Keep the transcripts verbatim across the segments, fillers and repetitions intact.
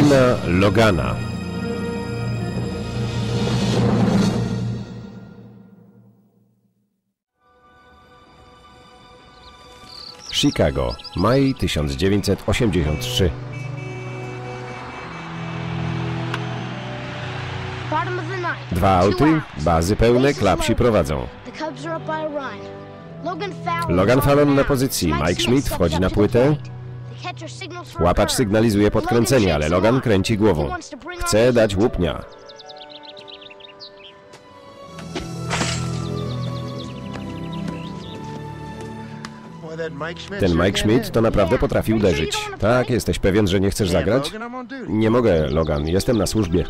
Wojna Logana. Chicago, maj tysiąc dziewięćset osiemdziesiąt trzy. Dwa auty, bazy pełne, klapsi prowadzą. Logan Fallon na pozycji, Mike Schmidt wchodzi na płytę. Łapacz sygnalizuje podkręcenie, ale Logan kręci głową. Chce dać łupnia. Ten Mike Schmidt to naprawdę potrafi uderzyć. Tak, jesteś pewien, że nie chcesz zagrać? Nie mogę, Logan, jestem na służbie.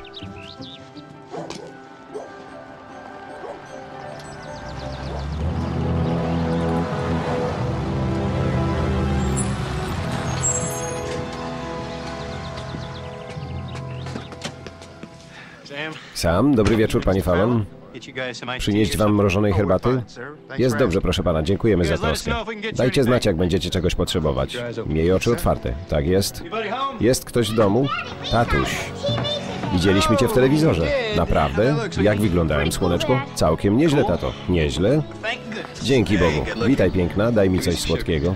Sam, dobry wieczór, panie Fallon. Przynieść wam mrożonej herbaty? Jest dobrze, proszę pana, dziękujemy za troskę. Dajcie znać, jak będziecie czegoś potrzebować. Miej oczy otwarte. Tak jest? Jest ktoś w domu? Tatuś. Widzieliśmy cię w telewizorze. Naprawdę? Jak wyglądałem, słoneczko? Całkiem nieźle, tato. Nieźle? Dzięki Bogu. Witaj, piękna, daj mi coś słodkiego.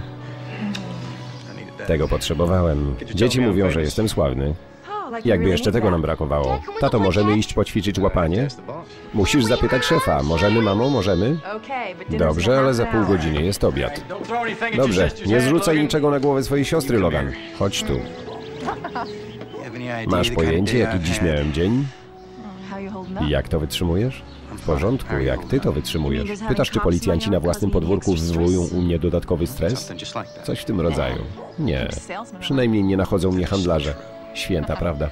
Tego potrzebowałem. Dzieci mówią, że jestem sławny. Jakby jeszcze tego nam brakowało. Tato, możemy iść poćwiczyć łapanie? Musisz zapytać szefa. Możemy, mamo, możemy? Dobrze, ale za pół godziny jest obiad. Dobrze, nie zrzucaj niczego na głowę swojej siostry, Logan. Chodź tu. Masz pojęcie, jaki dziś miałem dzień? I jak to wytrzymujesz? W porządku, jak ty to wytrzymujesz? Pytasz, czy policjanci na własnym podwórku wywołują u mnie dodatkowy stres? Coś w tym rodzaju. Nie. Przynajmniej nie nachodzą mnie handlarze. Święta prawda.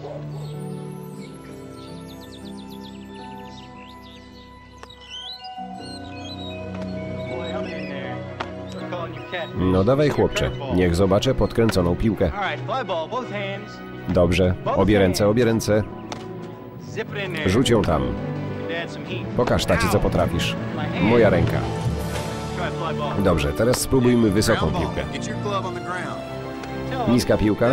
No dawaj, chłopcze. Niech zobaczę podkręconą piłkę. Dobrze. Obie ręce, obie ręce. Rzuć ją tam. Pokaż tacie, co potrafisz. Moja ręka. Dobrze, teraz spróbujmy wysoką piłkę. Niska piłka.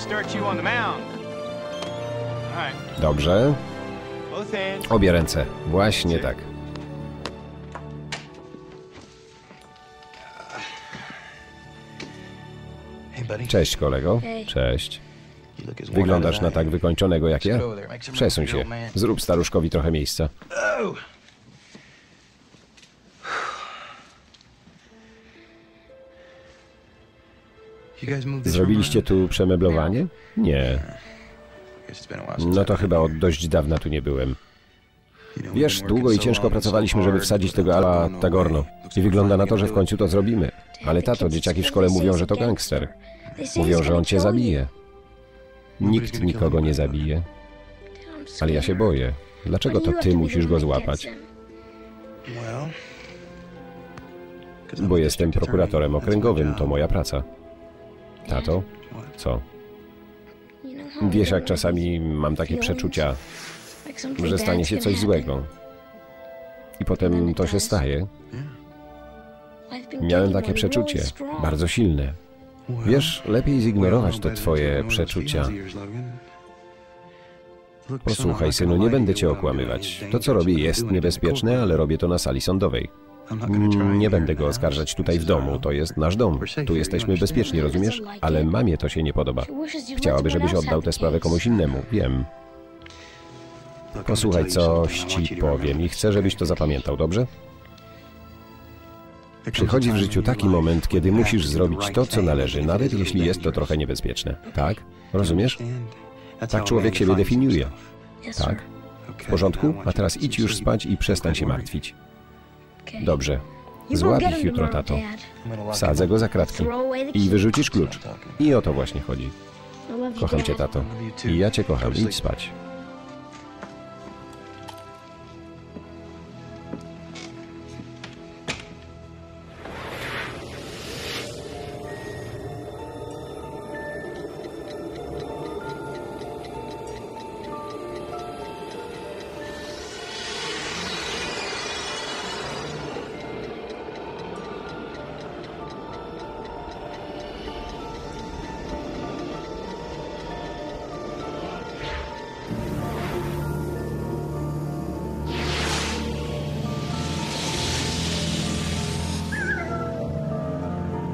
Dobrze. Obie ręce. Właśnie tak. Cześć, kolego. Cześć. Wyglądasz na tak wykończonego jak ja? Przesuń się. Zrób staruszkowi trochę miejsca. Zrobiliście tu przemeblowanie? Nie. No to chyba od dość dawna tu nie byłem. Wiesz, długo i ciężko pracowaliśmy, żeby wsadzić tego Ala Tagorno. I wygląda na to, że w końcu to zrobimy. Ale tato, dzieciaki w szkole mówią, że to gangster. Mówią, że on cię zabije. Nikt nikogo nie zabije. Ale ja się boję. Dlaczego to ty musisz go złapać? Bo jestem prokuratorem okręgowym, to moja praca. Tato? Co? Wiesz, jak czasami mam takie przeczucia, że stanie się coś złego. I potem to się staje. Miałem takie przeczucie, bardzo silne. Wiesz, lepiej zignorować te twoje przeczucia. Posłuchaj, synu, nie będę cię okłamywać. To, co robię, jest niebezpieczne, ale robię to na sali sądowej. Nie będę go oskarżać tutaj w domu, to jest nasz dom. Tu jesteśmy bezpieczni, rozumiesz? Ale mamie to się nie podoba. Chciałaby, żebyś oddał tę sprawę komuś innemu, wiem. Posłuchaj, coś ci powiem i chcę, żebyś to zapamiętał, dobrze? Przychodzi w życiu taki moment, kiedy musisz zrobić to, co należy, nawet jeśli jest to trochę niebezpieczne. Tak? Rozumiesz? Tak człowiek siebie definiuje. Tak? W porządku? A teraz idź już spać i przestań się martwić. Dobrze. Złap ich jutro, tato. Wsadzę go za kratki. I wyrzucisz klucz. I o to właśnie chodzi. Kocham cię, tato. I ja cię kocham. Idź spać.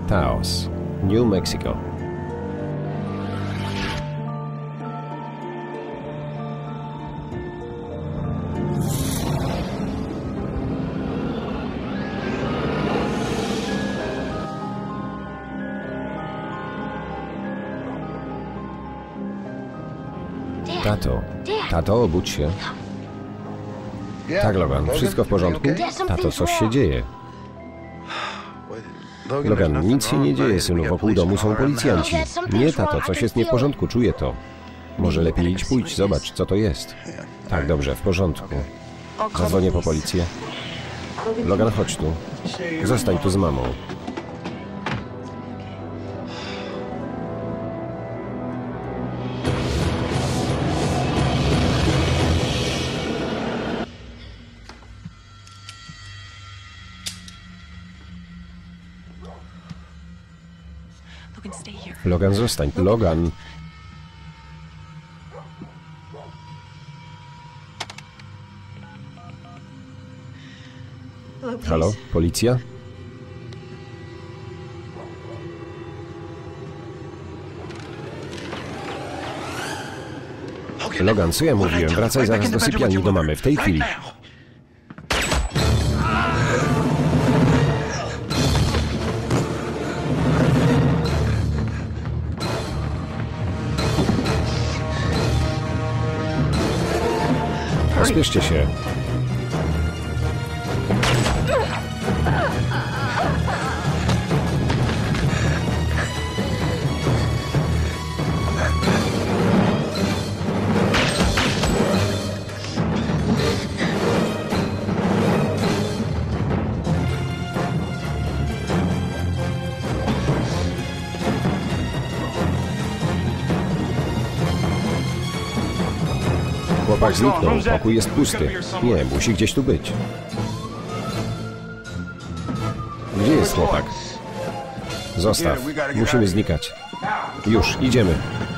Taos, New Mexico. Tato, tato, obudź się. Tak, Logan, wszystko w porządku? Tato, coś się dzieje. Logan, nic się nie dzieje, synu, wokół domu są policjanci. Nie, tato, coś jest nie w porządku, czuję to. Może lepiej idź, pójdź, zobacz, co to jest. Tak, dobrze, w porządku. Zadzwonię po policję. Logan, chodź tu. Zostań tu z mamą. Logan, zostań. Logan. Halo? Policja? Logan, co ja mówiłem? Wracaj zaraz do sypialni do mamy, w tej chwili. Pospieszcie się. Chłopak zniknął, pokój jest pusty. Nie, musi gdzieś tu być. Gdzie jest chłopak? Zostaw, musimy znikać. Już, idziemy.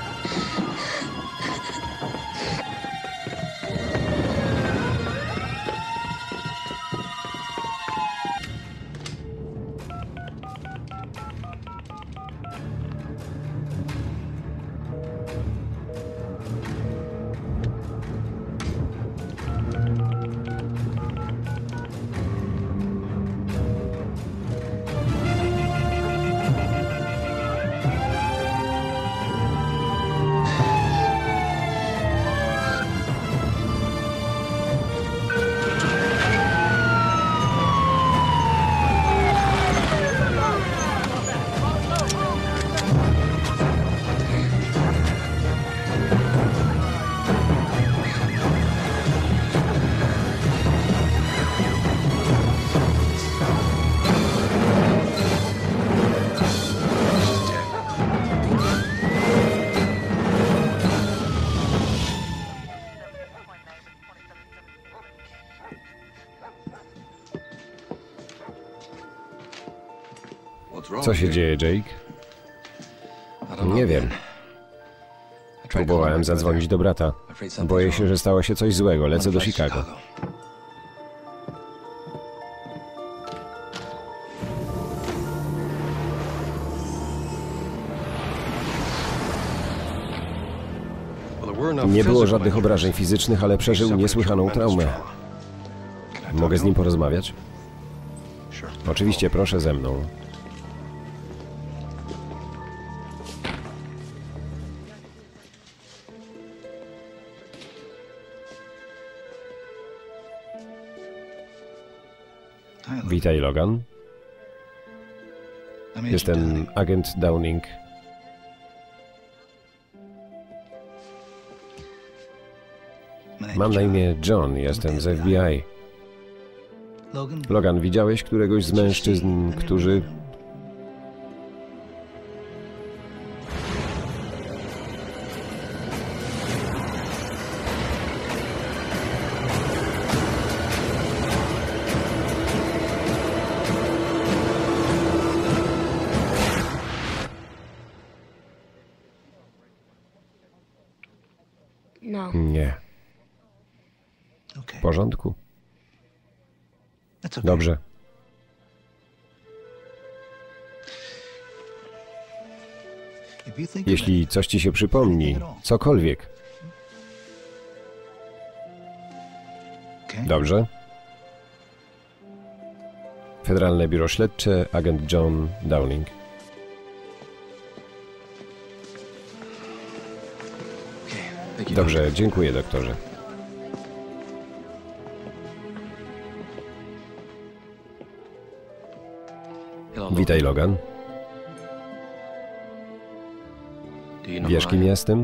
Co się dzieje, Jake? Nie wiem. Próbowałem zadzwonić do brata. Boję się, że stało się coś złego. Lecę do Chicago. Nie było żadnych obrażeń fizycznych, ale przeżył niesłychaną traumę. Mogę z nim porozmawiać? Oczywiście, proszę ze mną. Witaj, Logan. Jestem agent Downing. Mam na imię John, jestem z F B I. Logan, widziałeś któregoś z mężczyzn, którzy... Nie. W porządku. Dobrze. Jeśli coś ci się przypomni, cokolwiek. Dobrze? Federalne Biuro Śledcze, agent John Downing. Dobrze, dziękuję, doktorze. Witaj, Logan. Wiesz, kim jestem?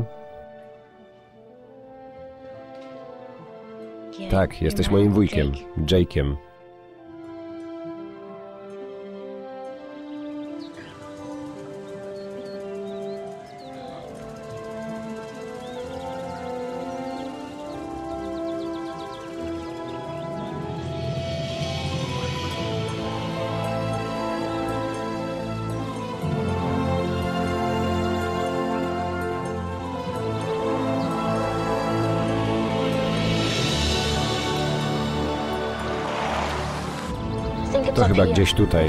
Tak, jesteś moim wujkiem, Jake'iem. To chyba gdzieś tutaj.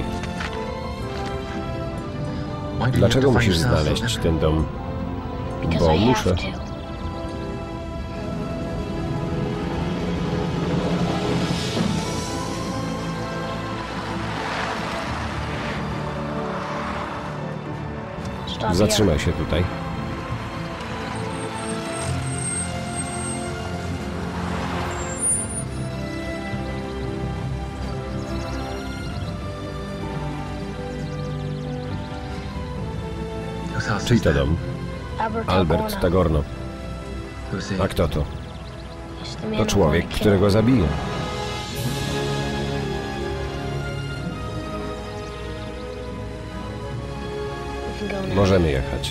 Dlaczego musisz znaleźć ten dom? Bo muszę. Zatrzymaj się tutaj. Czyj to dom? Albert Tagorno. A kto to? To człowiek, którego zabiję. Możemy jechać.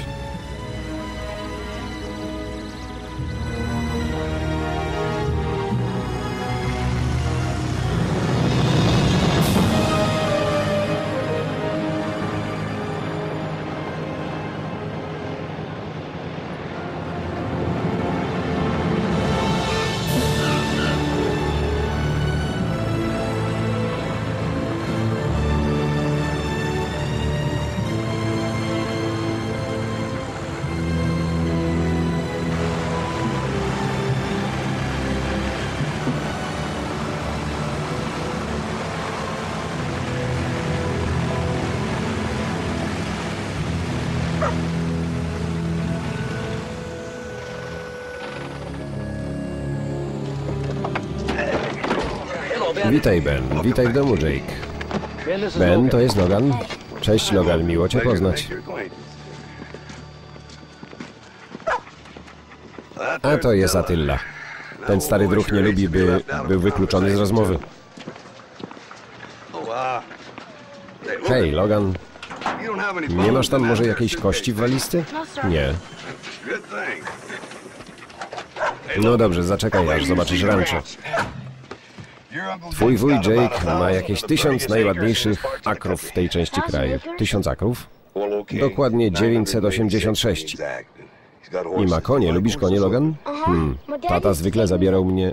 Witaj, Ben. Witaj w domu, Jake. Ben, to jest Logan. Cześć, Logan. Miło cię poznać. A to jest Attila. Ten stary druh nie lubi, by był wykluczony z rozmowy. Hej, Logan. Nie masz tam może jakiejś kości w walizce? Nie. No dobrze, zaczekaj, aż zobaczysz rancho. Twój wuj Jake ma jakieś tysiąc najładniejszych akrów w tej części kraju. Tysiąc akrów? Dokładnie dziewięćset osiemdziesiąt sześć. I ma konie. Lubisz konie, Logan? Hmm. Tata zwykle zabierał mnie...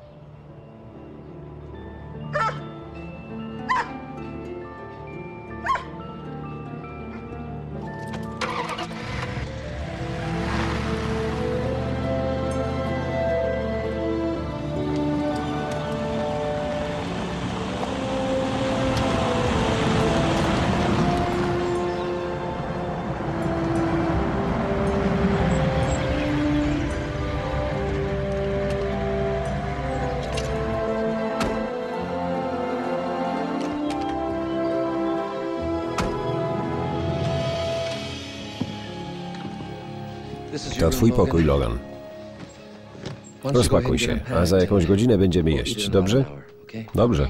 To twój pokój, Logan. Rozpakuj się, a za jakąś godzinę będziemy jeść, dobrze? Dobrze.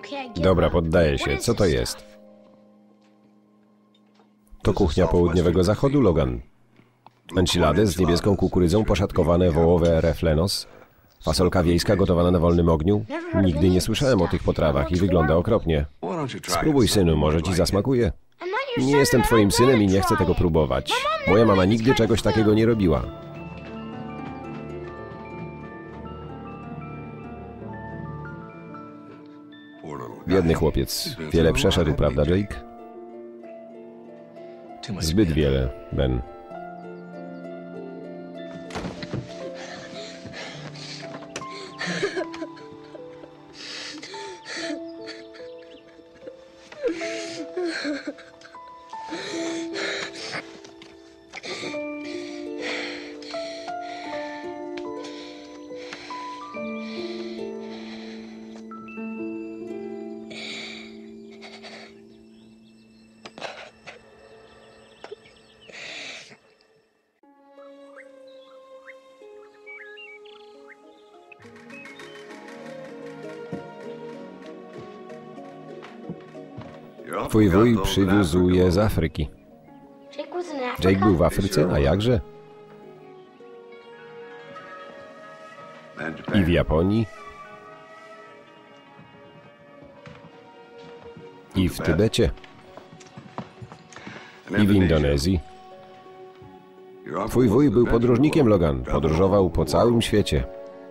Dobra, poddaję się. Co to jest? To kuchnia południowego zachodu, Logan. Enchiladas z niebieską kukurydzą, poszatkowane wołowe reflenos, fasolka wiejska gotowana na wolnym ogniu. Nigdy nie słyszałem o tych potrawach i wygląda okropnie. Spróbuj, synu, może ci zasmakuje. Nie jestem twoim synem i nie chcę tego próbować. Moja mama nigdy czegoś takiego nie robiła. Biedny chłopiec. Wiele przeszedł, prawda, Jake? Zbyt wiele, Ben. Twój wuj przywiózł je z Afryki. Jake był w Afryce? A jakże? I w Japonii? I w Tybecie? I w Indonezji? Twój wuj był podróżnikiem, Logan. Podróżował po całym świecie.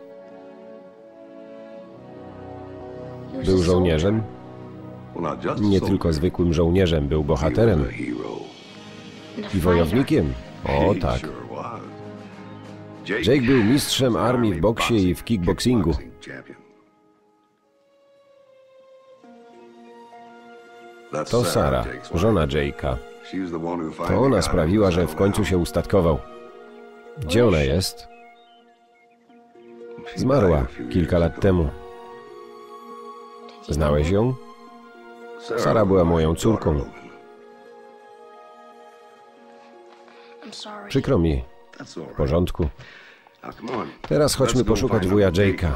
Był żołnierzem? Nie tylko zwykłym żołnierzem, był bohaterem. I wojownikiem? O, tak. Jake był mistrzem armii w boksie i w kickboxingu. To Sara, żona Jake'a. To ona sprawiła, że w końcu się ustatkował. Gdzie ona jest? Zmarła kilka lat temu. Znałeś ją? Sara była moją córką. Przykro mi. W porządku. Teraz chodźmy poszukać wuja Jake'a.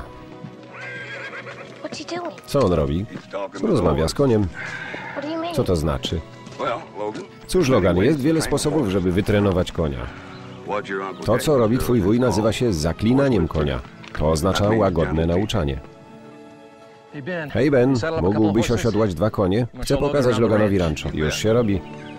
Co on robi? Rozmawia z koniem. Co to znaczy? Cóż, Logan, jest wiele sposobów, żeby wytrenować konia. To, co robi twój wuj, nazywa się zaklinaniem konia. To oznacza łagodne nauczanie. Hej, Ben, mógłbyś osiodłać dwa konie? Chcę pokazać Loganowi rancho. Już się robi.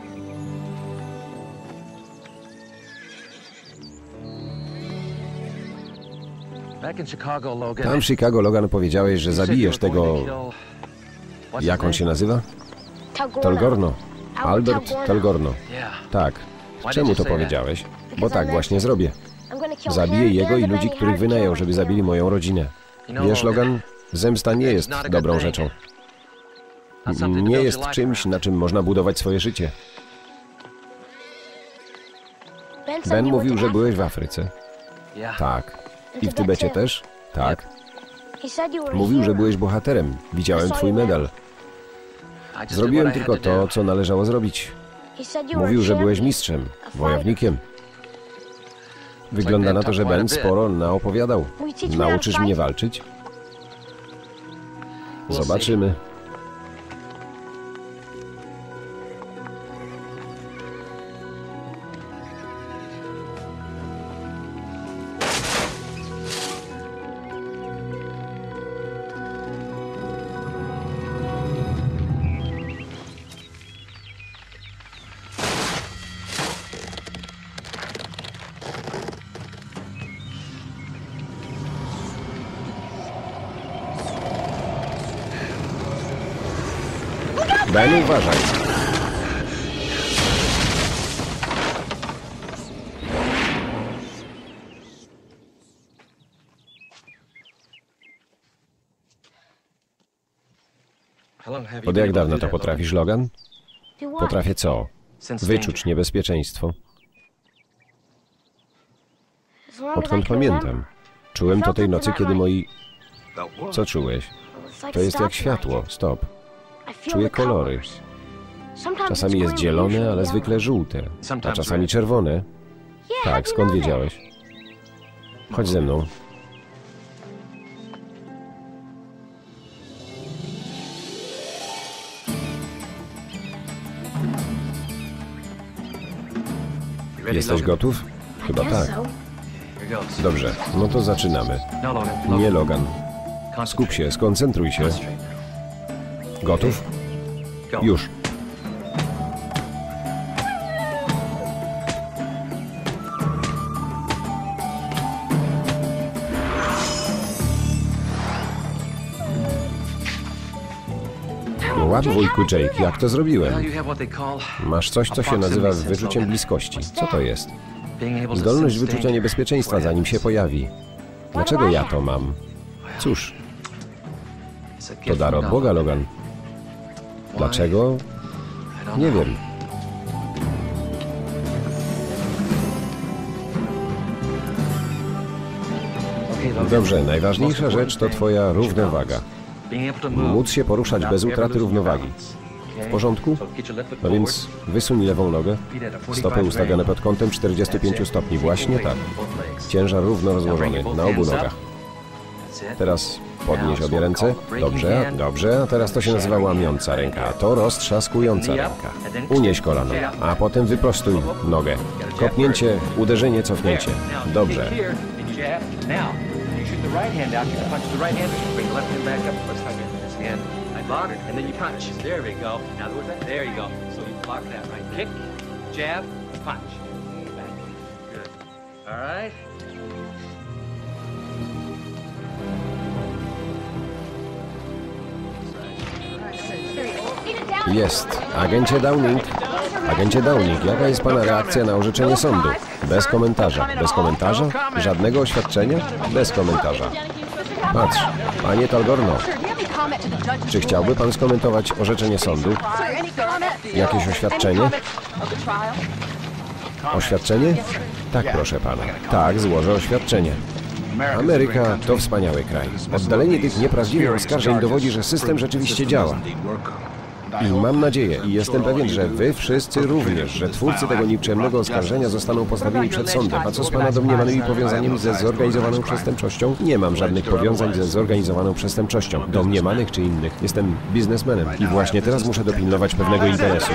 Tam w Chicago, Logan, powiedziałeś, że zabijesz tego... Jak on się nazywa? Tolgorno. Albert Tolgorno. Tak. Czemu to powiedziałeś? Bo tak właśnie zrobię. Zabiję jego i ludzi, których wynajął, żeby zabili moją rodzinę. Wiesz, Logan, zemsta nie jest dobrą rzeczą. Nie jest czymś, na czym można budować swoje życie. Ben mówił, że byłeś w Afryce. Tak. I w Tybecie też? Tak. Mówił, że byłeś bohaterem. Widziałem twój medal. Zrobiłem tylko to, co należało zrobić. Mówił, że byłeś mistrzem, wojownikiem. Wygląda na to, że Ben sporo naopowiadał. Nauczysz mnie walczyć? Zobaczymy. Ben, uważaj. Od jak dawna to potrafisz, Logan? Potrafię co? Wyczuć niebezpieczeństwo. Odkąd pamiętam. Czułem to tej nocy, kiedy moi... Co czułeś? To jest jak światło. Stop. Czuję kolory. Czasami jest zielone, ale zwykle żółte, a czasami czerwone. Tak, skąd wiedziałeś? Chodź ze mną. Jesteś gotów? Chyba tak. Dobrze, no to zaczynamy. Nie, Logan. Skup się, skoncentruj się. Gotów? Już. No łap, wujku Jake, jak to zrobiłem? Masz coś, co się nazywa wyczuciem bliskości. Co to jest? Zdolność wyczucia niebezpieczeństwa, zanim się pojawi. Dlaczego ja to mam? Cóż, to dar od Boga, Logan. Dlaczego? Nie wiem. Dobrze, najważniejsza rzecz to twoja równowaga. Móc się poruszać bez utraty równowagi. W porządku? No więc wysuń lewą nogę. Stopy ustawione pod kątem czterdziestu pięciu stopni. Właśnie tak. Ciężar równo rozłożony na obu nogach. Teraz podnieś obie ręce. Dobrze, dobrze. A teraz to się nazywa łamiąca ręka, a to roztrzaskująca ręka. Unieś kolano, a potem wyprostuj nogę. Kopnięcie, uderzenie, cofnięcie. Dobrze. Block it, and then you punch. There we go. Now, there you go. So you block that, right? Kick, jab, punch. Back. Good. All right. Jest. Agencie Downing. Agencie Downing, jaka jest pana reakcja na orzeczenie sądu? Bez komentarza. Bez komentarza? Żadnego oświadczenia? Bez komentarza. Patrz, panie Talgorno. Czy chciałby pan skomentować orzeczenie sądu? Jakieś oświadczenie? Oświadczenie? Tak, proszę pana. Tak, złożę oświadczenie. Ameryka to wspaniały kraj. Oddalenie tych nieprawdziwych oskarżeń dowodzi, że system rzeczywiście działa. I mam nadzieję, i jestem pewien, że wy wszyscy również, że twórcy tego nikczemnego oskarżenia zostaną postawieni przed sądem. A co z pana domniemanymi powiązaniami ze zorganizowaną przestępczością? Nie mam żadnych powiązań ze zorganizowaną przestępczością, domniemanych czy innych. Jestem biznesmenem i właśnie teraz muszę dopilnować pewnego interesu.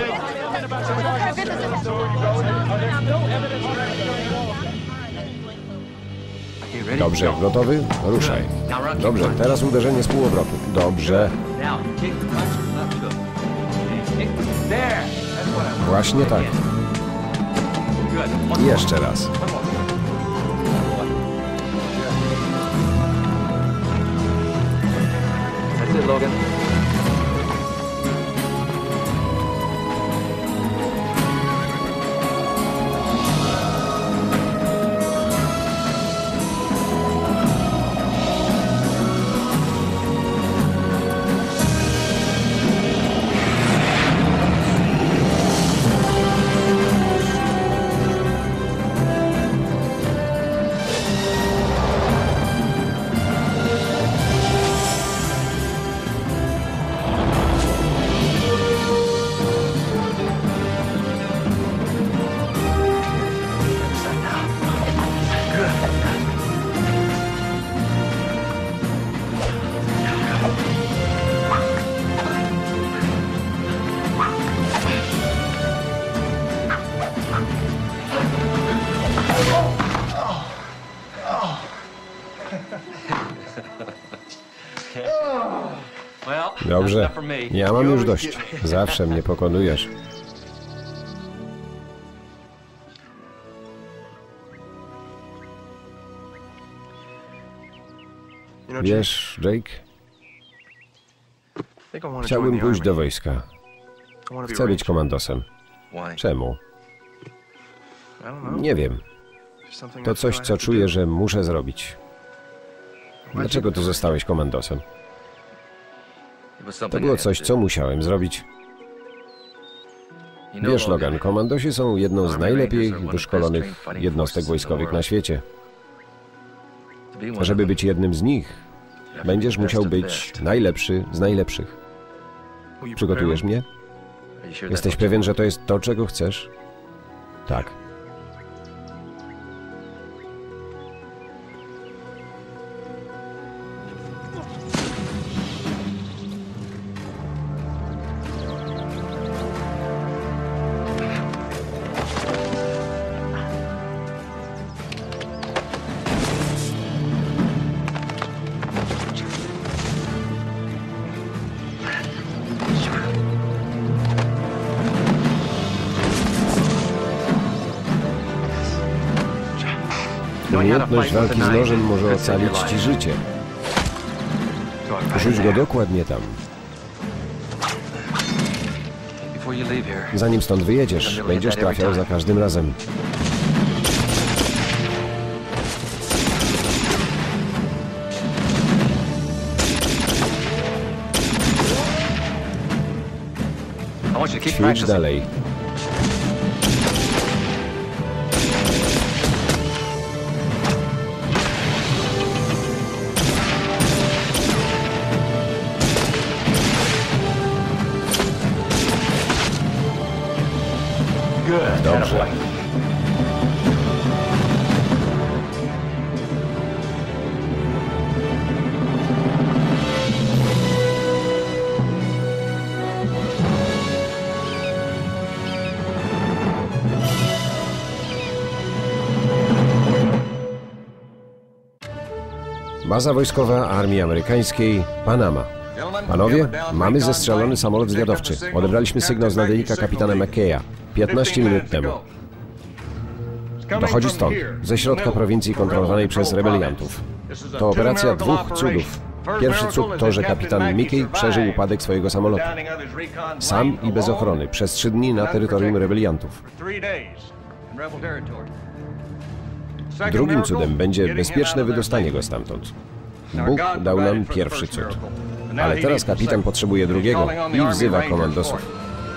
Dobrze, gotowy? Ruszaj. Dobrze, teraz uderzenie z półobrotu. Dobrze. Właśnie tak. Jeszcze raz. That's it, Logan. Dobrze, ja mam już dość. Zawsze mnie pokonujesz. Wiesz, Jake? Chciałbym pójść do wojska. Chcę być komandosem. Czemu? Nie wiem. To coś, co czuję, że muszę zrobić. Dlaczego ty zostałeś komandosem? To było coś, co musiałem zrobić. Wiesz, Logan, komandosi są jedną z najlepiej wyszkolonych jednostek wojskowych na świecie. Żeby być jednym z nich, będziesz musiał być najlepszy z najlepszych. Przygotujesz mnie? Jesteś pewien, że to jest to, czego chcesz? Tak. Umiejętność walki z nożem może ocalić ci życie. Rzuć go dokładnie tam. Zanim stąd wyjedziesz, będziesz trafiał za każdym razem. Ćwicz dalej. Dobrze. Baza wojskowa Armii Amerykańskiej, Panama. Panowie, mamy zestrzelony samolot zwiadowczy. Odebraliśmy sygnał z nadajnika kapitana McKeya piętnaście minut temu. Dochodzi stąd, ze środka prowincji kontrolowanej przez rebeliantów. To operacja dwóch cudów. Pierwszy cud to, że kapitan Mickey przeżył upadek swojego samolotu. Sam i bez ochrony, przez trzy dni na terytorium rebeliantów. Drugim cudem będzie bezpieczne wydostanie go stamtąd. Bóg dał nam pierwszy cud. Ale teraz kapitan potrzebuje drugiego i wzywa komandosów.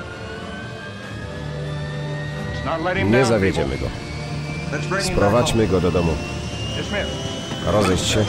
Nie zawiedziemy go. Sprowadźmy go do domu. Rozejść się.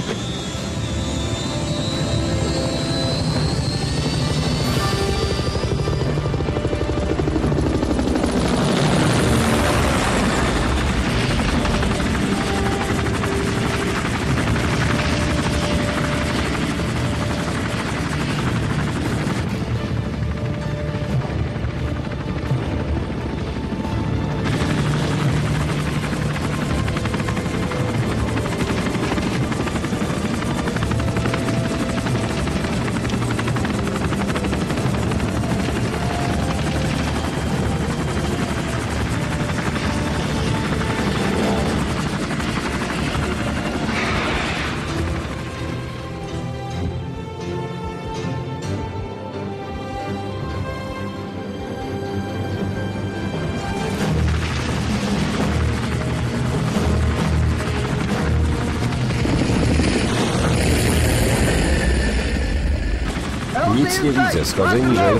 Nic nie widzę, schodzę niżej.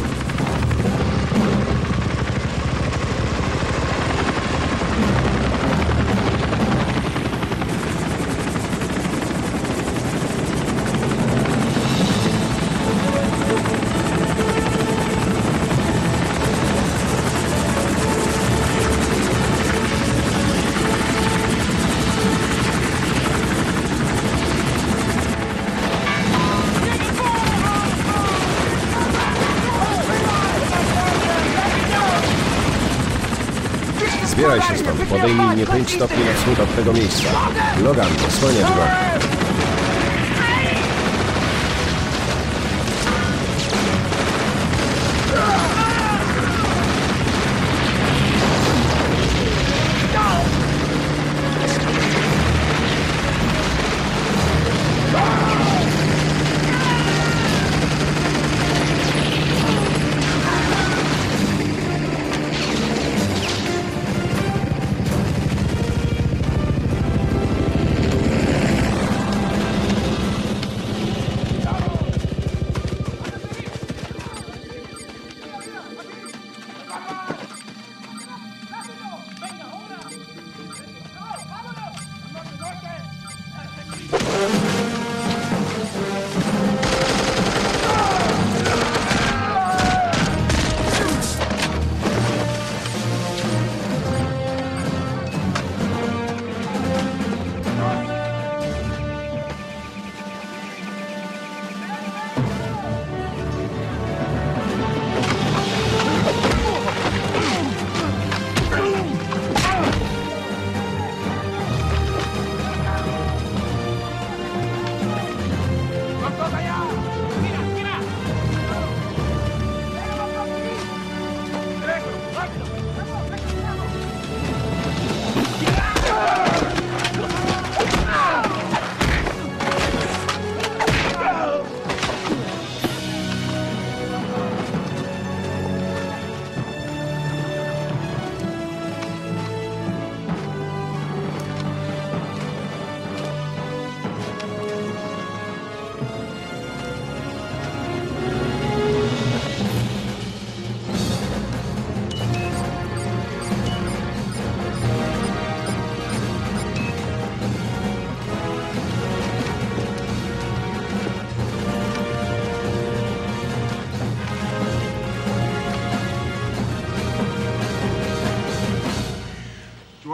Zbieraj się stąd, podejmij mnie pięć stopni na wschód od tego miejsca. Logan, osłaniać go.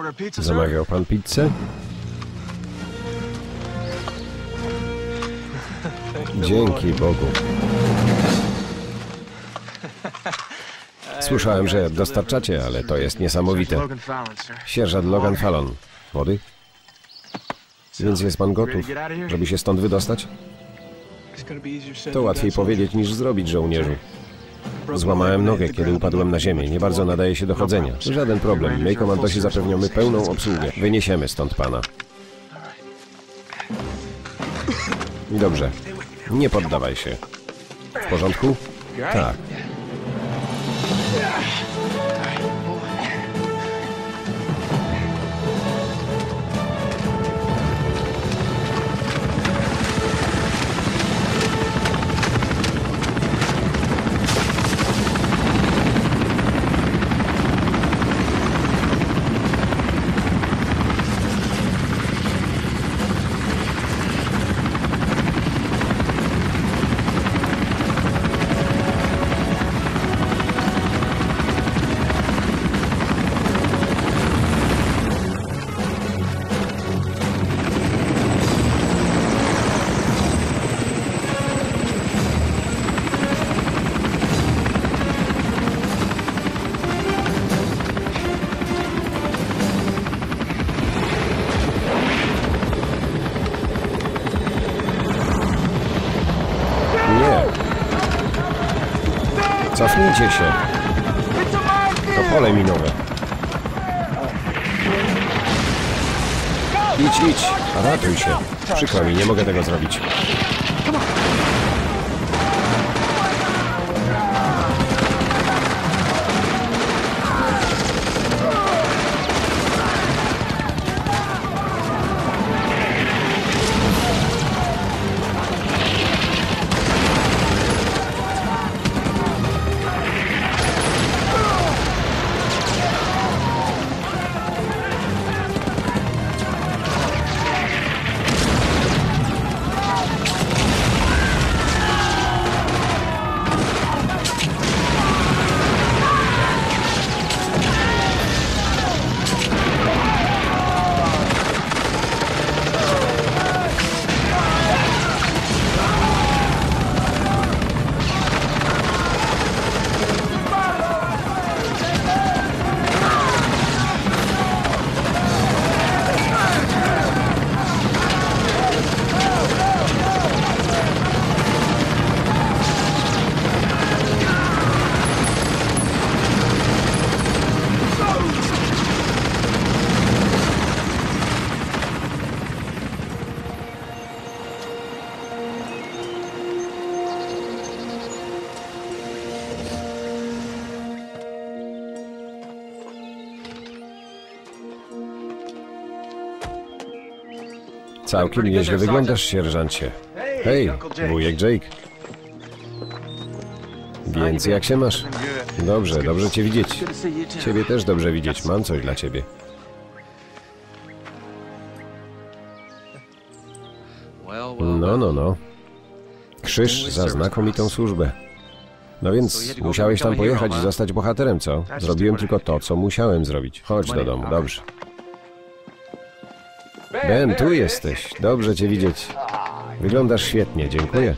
Zamawiał pan pizzę? Dzięki Bogu. Słyszałem, że dostarczacie, ale to jest niesamowite. Sierżant Logan Fallon. Wody? Więc jest pan gotów, żeby się stąd wydostać? To łatwiej powiedzieć niż zrobić, żołnierzu. Złamałem nogę, kiedy upadłem na ziemię. Nie bardzo nadaje się do chodzenia. Żaden problem. My, komandosi, zapewniamy pełną obsługę. Wyniesiemy stąd pana. Dobrze. Nie poddawaj się. W porządku? Tak. Cofnijcie się. To pole minowe. Idź, idź. Ratuj się. Przykro mi, nie mogę tego zrobić. Całkiem nieźle wyglądasz, sierżancie. Hej, wujek Jake. Więc jak się masz? Dobrze, dobrze cię widzieć. Ciebie też dobrze widzieć. Mam coś dla ciebie. No, no, no. Krzyż za znakomitą służbę. No więc musiałeś tam pojechać i zostać bohaterem, co? Zrobiłem tylko to, co musiałem zrobić. Chodź do domu, dobrze. Ben, tu jesteś. Dobrze cię widzieć. Wyglądasz świetnie, dziękuję.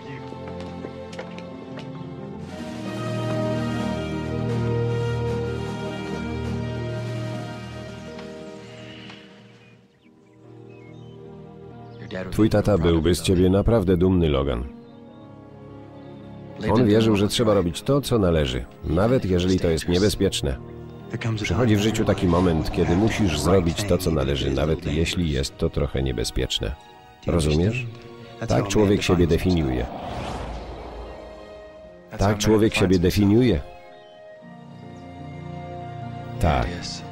Twój tata byłby z ciebie naprawdę dumny, Logan. On wierzył, że trzeba robić to, co należy, nawet jeżeli to jest niebezpieczne. Przychodzi w życiu taki moment, kiedy musisz zrobić to, co należy, nawet jeśli jest to trochę niebezpieczne. Rozumiesz? Tak człowiek siebie definiuje. Tak człowiek siebie definiuje. Tak.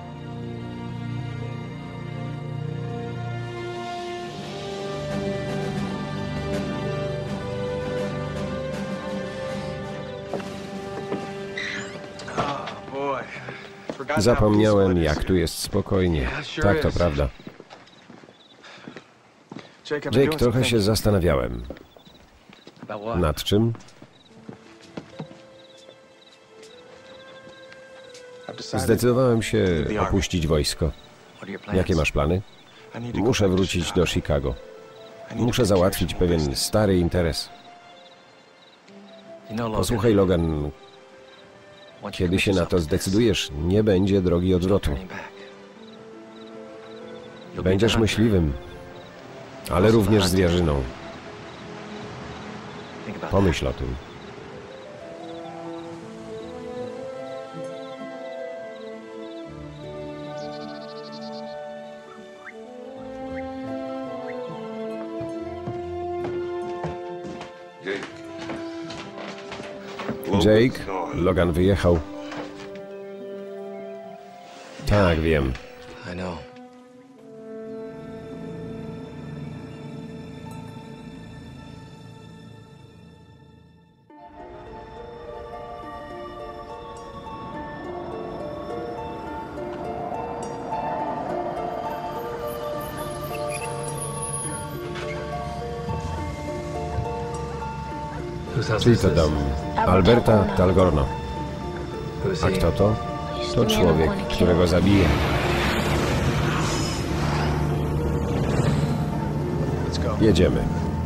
Zapomniałem, jak tu jest spokojnie. Tak, to prawda. Jake, trochę się zastanawiałem. Nad czym? Zdecydowałem się opuścić wojsko. Jakie masz plany? Muszę wrócić do Chicago. Muszę załatwić pewien stary interes. Posłuchaj, Logan, kiedy się na to zdecydujesz, nie będzie drogi odwrotu. Będziesz myśliwym, ale również zwierzyną. Pomyśl o tym. Jake, Logan wyjechał. Tak, wiem. Czyli to dom Alberta Talgorno. A kto to? To człowiek, którego zabija. Jedziemy.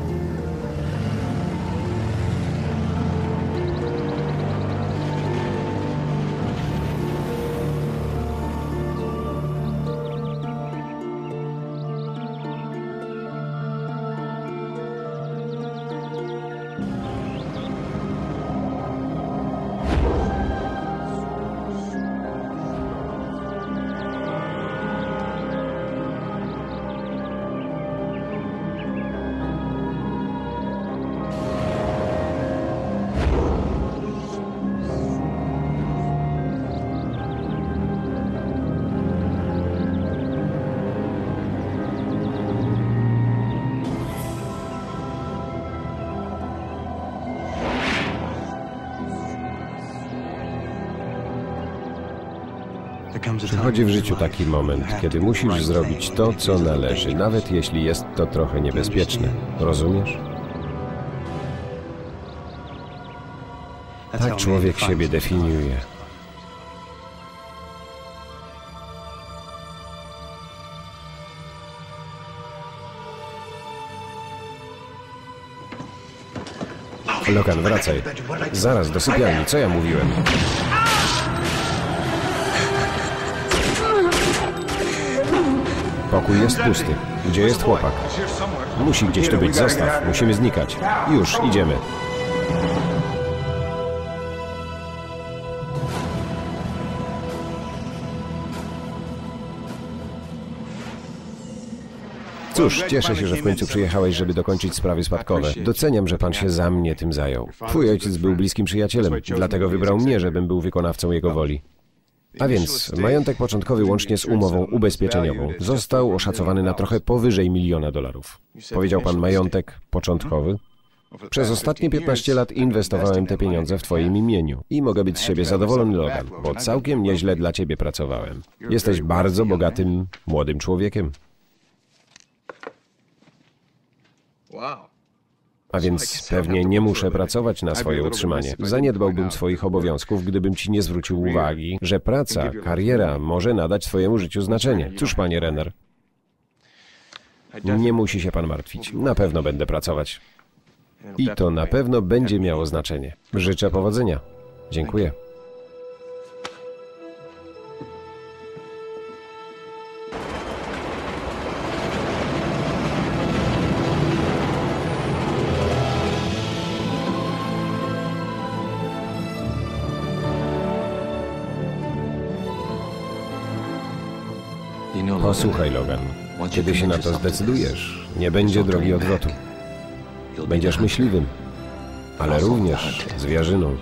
Przychodzi w życiu taki moment, kiedy musisz zrobić to, co należy, nawet jeśli jest to trochę niebezpieczne. Rozumiesz? Tak człowiek siebie definiuje. Logan, wracaj. Zaraz, do sypialni. Co ja mówiłem? Pokój jest pusty. Gdzie jest chłopak? Musi gdzieś tu być. Zostaw. Musimy znikać. Już, idziemy. Cóż, cieszę się, że w końcu przyjechałeś, żeby dokończyć sprawy spadkowe. Doceniam, że pan się za mnie tym zajął. Twój ojciec był bliskim przyjacielem, dlatego wybrał mnie, żebym był wykonawcą jego woli. A więc majątek początkowy łącznie z umową ubezpieczeniową został oszacowany na trochę powyżej miliona dolarów. Powiedział pan majątek początkowy? Przez ostatnie piętnaście lat inwestowałem te pieniądze w twoim imieniu i mogę być z siebie zadowolony, Logan, bo całkiem nieźle dla ciebie pracowałem. Jesteś bardzo bogatym, młodym człowiekiem. A więc pewnie nie muszę pracować na swoje utrzymanie. Zaniedbałbym swoich obowiązków, gdybym ci nie zwrócił uwagi, że praca, kariera może nadać twojemu życiu znaczenie. Cóż, panie Renner? Nie musi się pan martwić. Na pewno będę pracować. I to na pewno będzie miało znaczenie. Życzę powodzenia. Dziękuję. Posłuchaj, Logan. Kiedy się na to zdecydujesz, nie będzie drogi odwrotu. Będziesz myśliwym, ale również zwierzyną.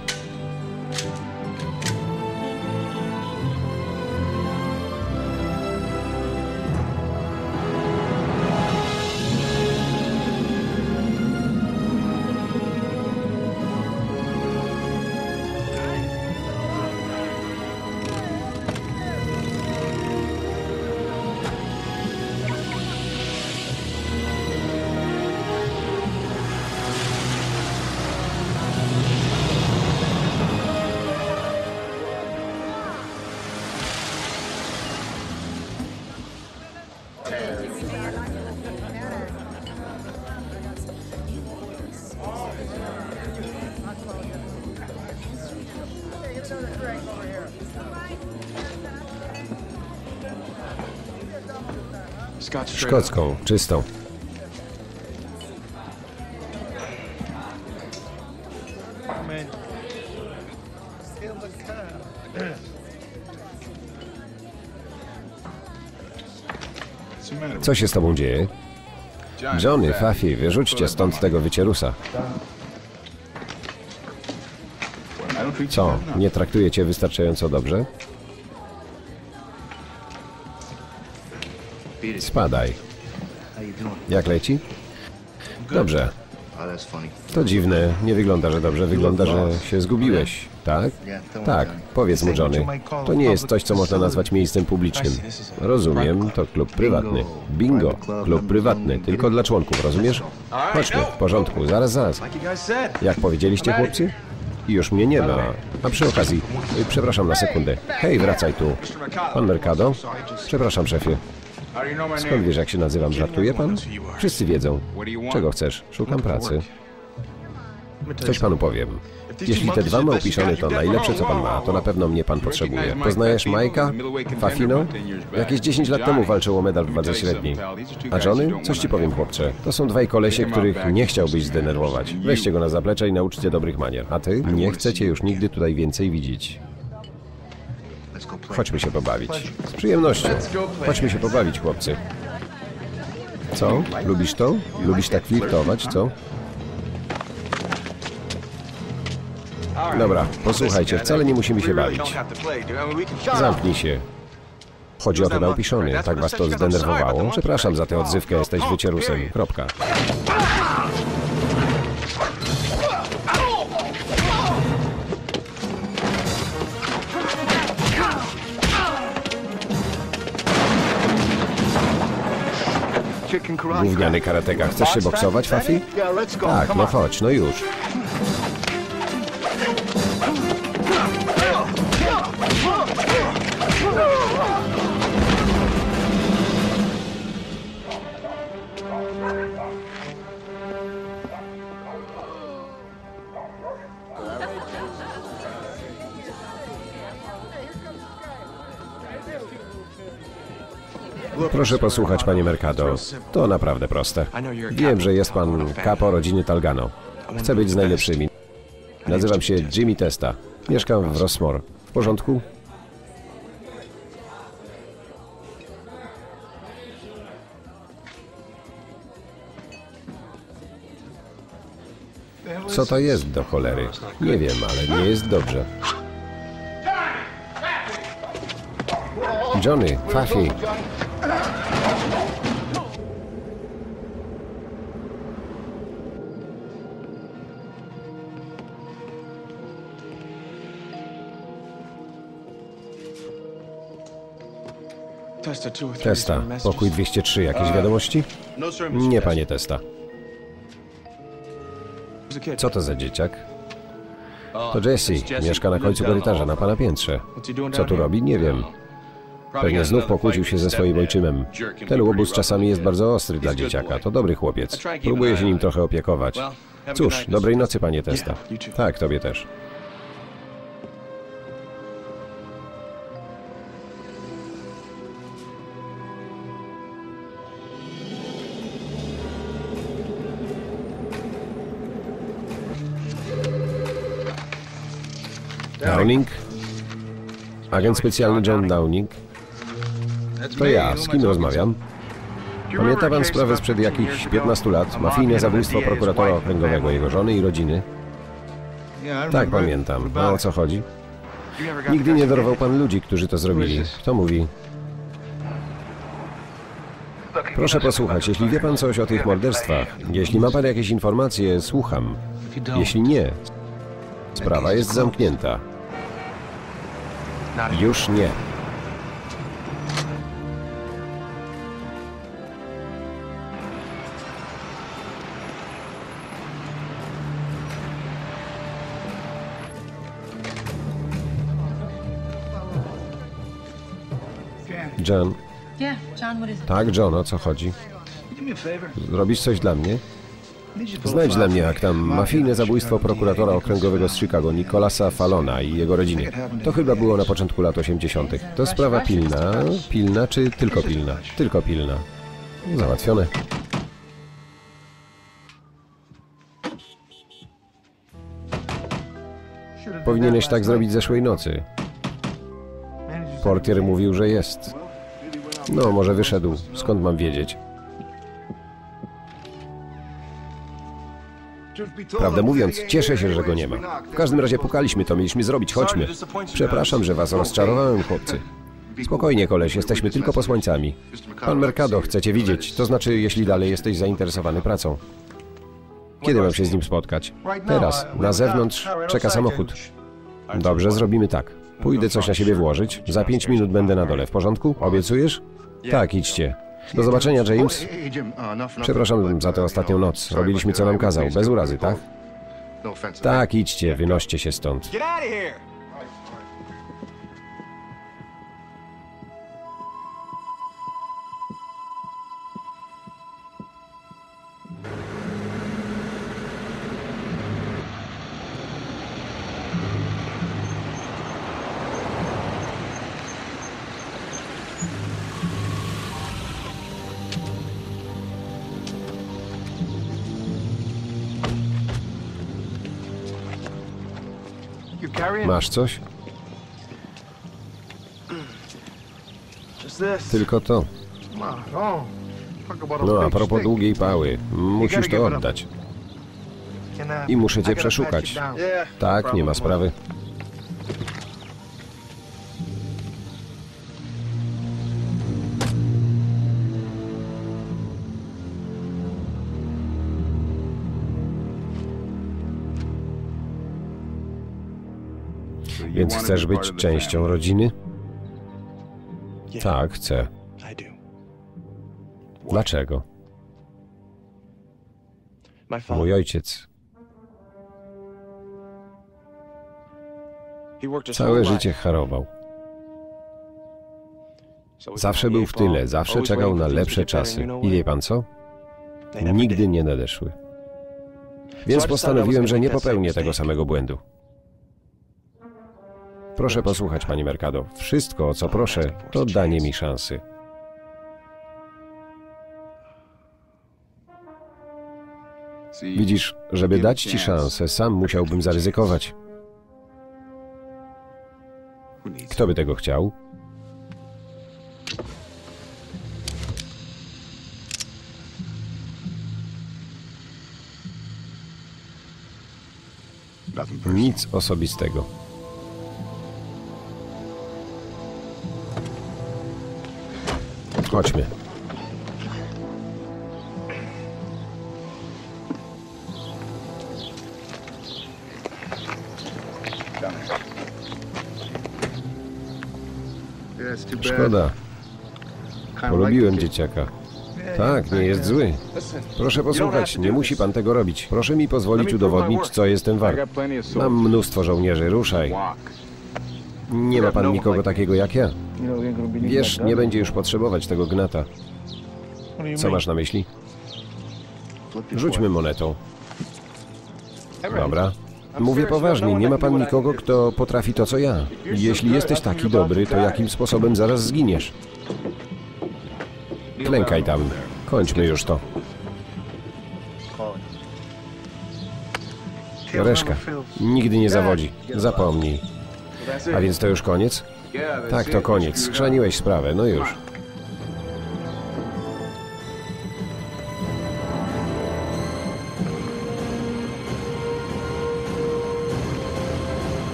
Szkocką, czystą. Co się z tobą dzieje? Johnny, Fafi, wyrzućcie stąd tego wycierusa. Co, nie traktuje cię wystarczająco dobrze? Spadaj. Jak leci? Dobrze. To dziwne. Nie wygląda, że dobrze. Wygląda, że się zgubiłeś. Tak? Tak. Powiedz mu, Johnny. To nie jest coś, co można nazwać miejscem publicznym. Rozumiem. To klub prywatny. Bingo. Klub prywatny. Tylko dla członków. Rozumiesz? Chodźmy. W porządku. Zaraz, zaraz. Jak powiedzieliście, chłopcy? I już mnie nie ma. A przy okazji... Przepraszam na sekundę. Hej, wracaj tu. Pan Mercado? Przepraszam, szefie. Skąd wiesz, jak się nazywam? Żartuje pan? Wszyscy wiedzą. Czego chcesz? Szukam pracy. Coś panu powiem. Jeśli te dwa małpiszony to najlepsze, co pan ma, to na pewno mnie pan potrzebuje. Poznajesz Mike'a? Fafino? Jakieś dziesięć lat temu walczył o medal w wadze średniej. A Johnny? Coś ci powiem, chłopcze. To są dwaj kolesie, których nie chciałbyś zdenerwować. Weźcie go na zaplecze i nauczcie dobrych manier. A ty? Nie chcecie już nigdy tutaj więcej widzieć. Chodźmy się pobawić. Z przyjemnością. Chodźmy się pobawić, chłopcy. Co? Lubisz to? Lubisz tak flirtować, co? Dobra, posłuchajcie, wcale nie musimy się bawić. Zamknij się. Chodzi o te małpiszony. Tak was to zdenerwowało? Przepraszam za tę odzywkę, jesteś wycierusem. Kropka. Gówniany karateka. Chcesz się boksować, Fafi? Tak, no chodź, no już. Proszę posłuchać, panie Mercado. To naprawdę proste. Wiem, że jest pan kapo rodziny Talgano. Chcę być z najlepszymi. Nazywam się Jimmy Testa. Mieszkam w Rossmore. W porządku? Co to jest do cholery? Nie wiem, ale nie jest dobrze. Johnny, Fafi. Testa, pokój dwieście trzy. Jakieś wiadomości? Nie, panie Testa. Co to za dzieciak? To Jesse. Mieszka na końcu korytarza, na pana piętrze. Co tu robi? Nie wiem. Pewnie znów pokłócił się ze swoim ojczymem. Ten łobuz czasami jest bardzo ostry dla dzieciaka. To dobry chłopiec. Próbuję się nim trochę opiekować. Cóż, dobrej nocy, panie Testa. Tak, tobie też. Downing? Agent specjalny John Downing? To ja. Z kim rozmawiam? Pamięta pan sprawę sprzed jakichś piętnastu lat? Mafijne zabójstwo prokuratora okręgowego, jego żony i rodziny? Tak, pamiętam. A o co chodzi? Nigdy nie dorwał pan ludzi, którzy to zrobili. Kto mówi? Proszę posłuchać, jeśli wie pan coś o tych morderstwach, jeśli ma pan jakieś informacje, słucham. Jeśli nie, sprawa jest zamknięta. Już nie. John, Tak, John, o co chodzi? Zrobisz coś dla mnie? Znajdź dla mnie akta mafijne zabójstwo prokuratora okręgowego z Chicago, Nicolasa Fallona i jego rodziny. To chyba było na początku lat osiemdziesiątych. To sprawa pilna. Pilna czy tylko pilna? Tylko pilna. Załatwione. Powinieneś tak zrobić zeszłej nocy. Portier mówił, że jest. No, może wyszedł. Skąd mam wiedzieć? Prawdę mówiąc, cieszę się, że go nie ma. W każdym razie pukaliśmy, to mieliśmy zrobić. Chodźmy. Przepraszam, że was rozczarowałem, chłopcy. Spokojnie, koleś, jesteśmy tylko posłańcami. Pan Mercado chce cię widzieć, to znaczy, jeśli dalej jesteś zainteresowany pracą. Kiedy mam się z nim spotkać? Teraz. Na zewnątrz czeka samochód. Dobrze, zrobimy tak. Pójdę coś na siebie włożyć. Za pięć minut będę na dole. W porządku? Obiecujesz? Tak, idźcie. Do zobaczenia, James. Przepraszam za tę ostatnią noc. Robiliśmy, co nam kazał. Bez urazy, tak? Tak, idźcie. Wynoście się stąd. Masz coś? Tylko to. No, a propos długiej pały. Musisz to oddać. I muszę cię przeszukać. Tak, nie ma sprawy. Więc chcesz być częścią rodziny? Tak, chcę. Dlaczego? Mój ojciec całe życie harował. Zawsze był w tyle, zawsze czekał na lepsze czasy. I wie pan co? Nigdy nie nadeszły. Więc postanowiłem, że nie popełnię tego samego błędu. Proszę posłuchać, panie Mercado. Wszystko, o co proszę, to danie mi szansy. Widzisz, żeby dać ci szansę, sam musiałbym zaryzykować. Kto by tego chciał? Nic osobistego. Chodźmy. Szkoda. Polubiłem dzieciaka. Tak, nie jest zły. Proszę posłuchać, nie musi pan tego robić. Proszę mi pozwolić udowodnić, co jestem wart. Mam mnóstwo żołnierzy, ruszaj. Nie ma pan nikogo takiego jak ja. Wiesz, nie będzie już potrzebować tego gnata. Co masz na myśli? Rzućmy monetą. Dobra. Mówię poważnie, nie ma pan nikogo, kto potrafi to, co ja. Jeśli jesteś taki dobry, to jakim sposobem zaraz zginiesz? Klękaj tam. Kończmy już to. Reszka. Nigdy nie zawodzi. Zapomnij. A więc to już koniec? Tak, to koniec. Schrzaniłeś sprawę. No już.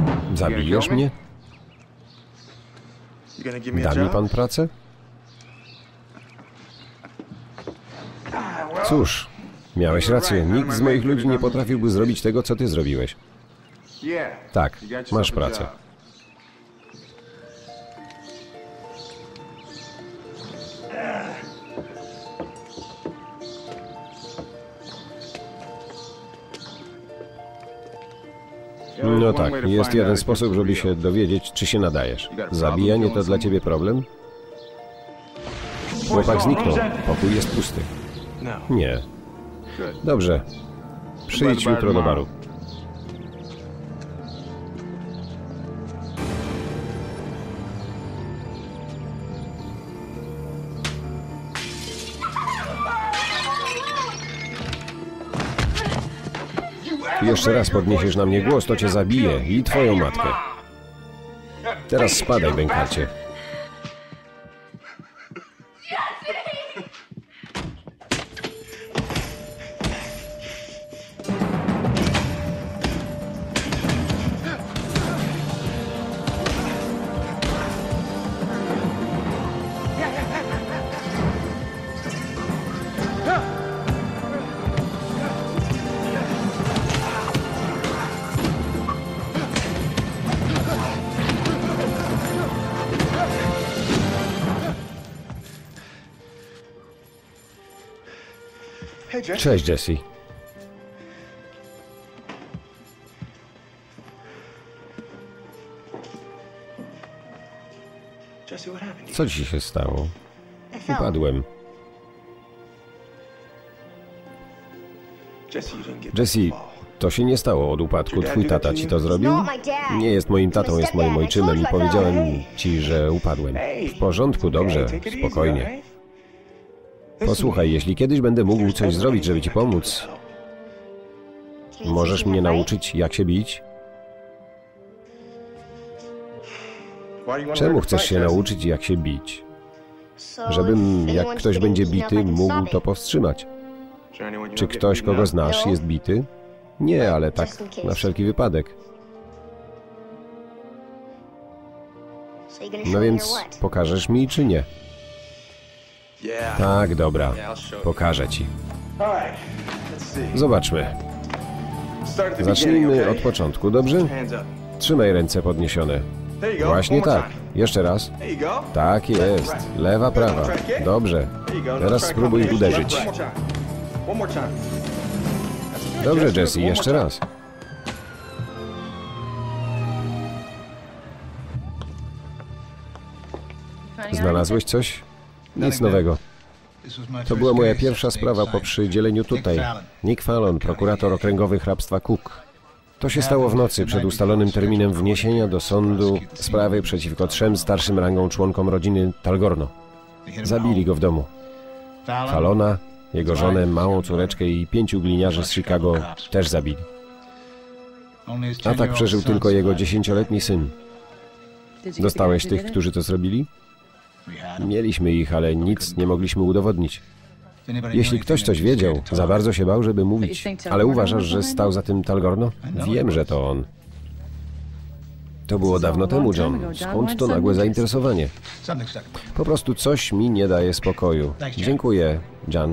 Zabijesz mnie? Da mi pan pracę? Cóż, miałeś rację. Nikt z moich ludzi nie potrafiłby zrobić tego, co ty zrobiłeś. Tak, masz pracę. No tak, jest jeden sposób, żeby się dowiedzieć, czy się nadajesz. Zabijanie to dla ciebie problem? Chłopak zniknął. Pokój jest pusty. Nie. Dobrze. Przyjdź jutro do baru. Jeszcze raz podniesiesz na mnie głos, to cię zabiję i twoją matkę. Teraz spadaj, bękarcie. Cześć, Jesse. Co ci się stało? Upadłem. Jesse, to się nie stało od upadku. Twój tata ci to zrobił? Nie jest moim tatą, jest moim ojczymem i powiedziałem ci, że upadłem. W porządku, dobrze, spokojnie. Posłuchaj, jeśli kiedyś będę mógł coś zrobić, żeby ci pomóc, możesz mnie nauczyć, jak się bić? Czemu chcesz się nauczyć, jak się bić? Żebym, jak ktoś będzie bity, mógł to powstrzymać. Czy ktoś, kogo znasz, jest bity? Nie, ale tak na wszelki wypadek. No więc pokażesz mi, czy nie? Tak, dobra. Pokażę ci. Zobaczmy. Zacznijmy od początku, dobrze? Trzymaj ręce podniesione. Właśnie tak. Jeszcze raz. Tak jest. Lewa, prawa. Dobrze. Teraz spróbuj uderzyć. Dobrze, Jesse. Jeszcze raz. Znalazłeś coś? Nic nowego. To była moja pierwsza sprawa po przydzieleniu tutaj. Nick Fallon, prokurator okręgowy hrabstwa Cook. To się stało w nocy przed ustalonym terminem wniesienia do sądu sprawy przeciwko trzem starszym rangą członkom rodziny Talgorno. Zabili go w domu. Fallona, jego żonę, małą córeczkę i pięciu gliniarzy z Chicago też zabili. Atak przeżył tylko jego dziesięcioletni syn. Dostałeś tych, którzy to zrobili? Mieliśmy ich, ale nic nie mogliśmy udowodnić. Jeśli ktoś coś wiedział, za bardzo się bał, żeby mówić. Ale uważasz, że stał za tym Talgorno? Wiem, że to on. To było dawno temu, John. Skąd to nagłe zainteresowanie? Po prostu coś mi nie daje spokoju. Dziękuję, Jan.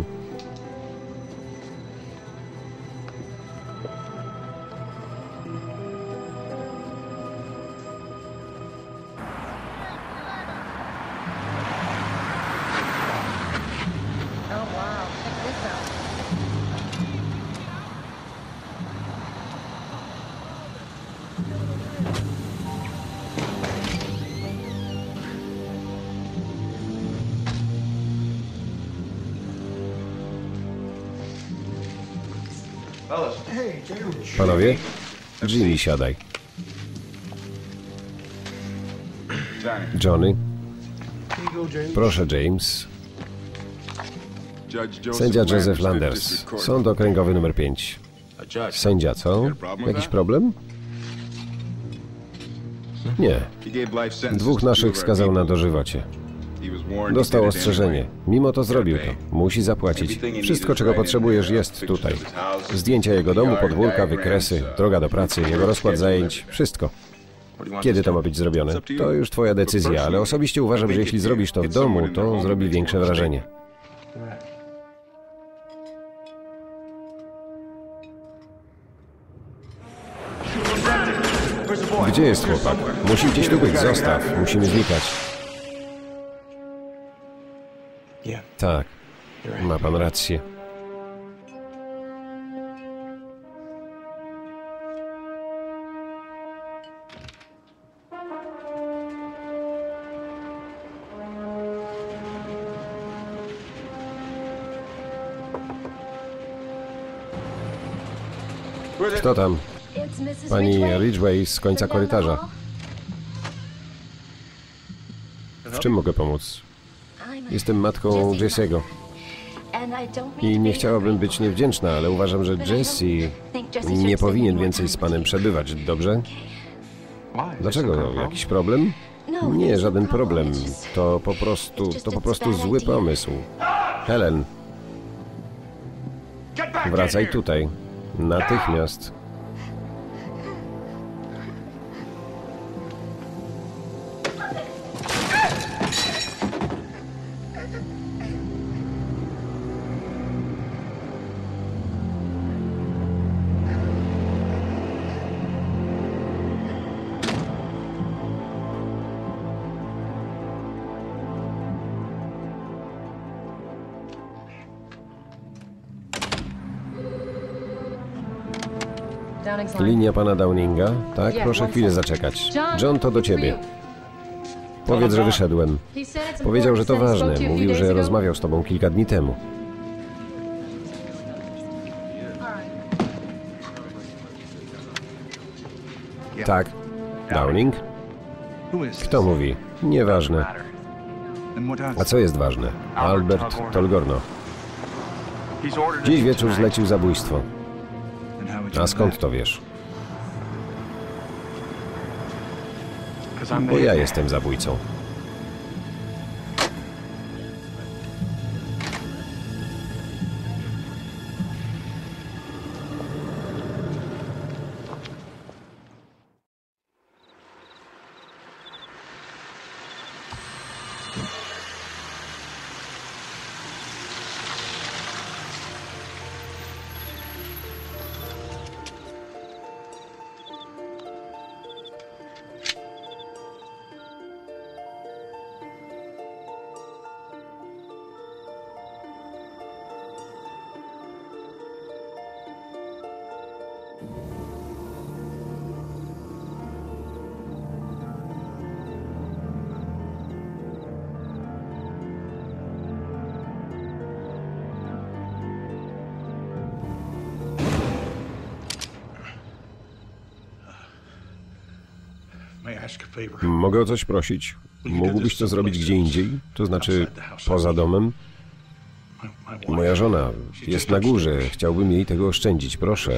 Panowie? Jimmy, siadaj. Johnny. Proszę, James. Sędzia Joseph Landers. Sąd okręgowy numer pięć. Sędzia, co? Jakiś problem? Nie. Dwóch naszych skazał na dożywocie. Dostał ostrzeżenie. Mimo to zrobił to. Musi zapłacić. Wszystko, czego potrzebujesz, jest tutaj. Zdjęcia jego domu, podwórka, wykresy, droga do pracy, jego rozkład zajęć. Wszystko. Kiedy to ma być zrobione? To już twoja decyzja, ale osobiście uważam, że jeśli zrobisz to w domu, to zrobi większe wrażenie. Gdzie jest chłopak? Musi gdzieś tu być, zostaw. Musimy znikać. Tak, ma pan rację. Kto tam? Pani Ridgway z końca korytarza. W czym mogę pomóc? Jestem matką Jesse'ego. I nie chciałabym być niewdzięczna, ale uważam, że Jesse nie powinien więcej z panem przebywać, dobrze? Dlaczego? Jakiś problem? Nie, żaden problem. To po prostu, to po prostu zły pomysł. Helen, wracaj tutaj. Natychmiast. Linia pana Downinga? Tak, proszę chwilę zaczekać. John, to do ciebie. Powiedz, że wyszedłem. Powiedział, że to ważne. Mówił, że rozmawiał z tobą kilka dni temu. Tak. Downing? Kto mówi? Nieważne. A co jest ważne? Albert Tolgorno. Dziś wieczór zlecił zabójstwo. A skąd to wiesz? Bo ja jestem zabójcą. Mogę o coś prosić? Mógłbyś to zrobić gdzie indziej? To znaczy poza domem? Moja żona jest na górze. Chciałbym jej tego oszczędzić. Proszę.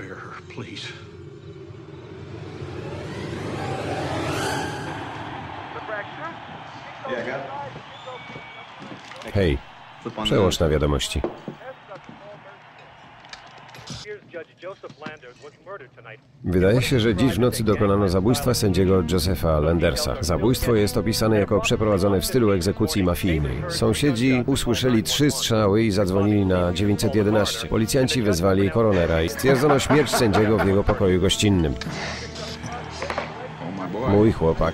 Hej, przełącz na wiadomości. Wydaje się, że dziś w nocy dokonano zabójstwa sędziego Josepha Landersa. Zabójstwo jest opisane jako przeprowadzone w stylu egzekucji mafijnej. Sąsiedzi usłyszeli trzy strzały i zadzwonili na dziewięćset jedenaście. Policjanci wezwali koronera i stwierdzono śmierć sędziego w jego pokoju gościnnym. Mój chłopak.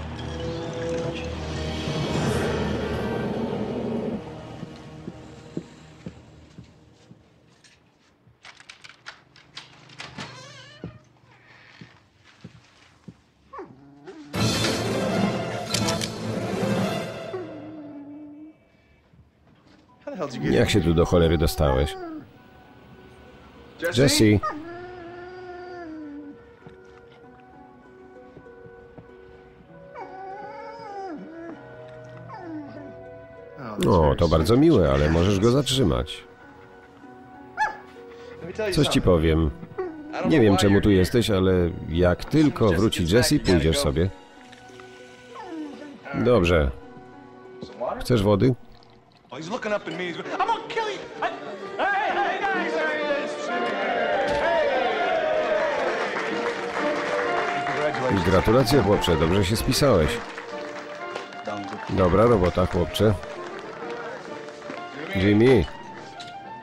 Jak się tu do cholery dostałeś? Jesse! No, to bardzo miłe, ale możesz go zatrzymać. Coś ci powiem. Nie wiem, czemu tu jesteś, ale jak tylko wróci Jesse, pójdziesz sobie. Dobrze. Chcesz wody? He's looking up at me. He's going, I'm gonna kill you. Hey, hey, guys! Hey! Gratulacje, chłopcze. Dobrze się spisałeś. Dobra robota, chłopcze. Jimmy.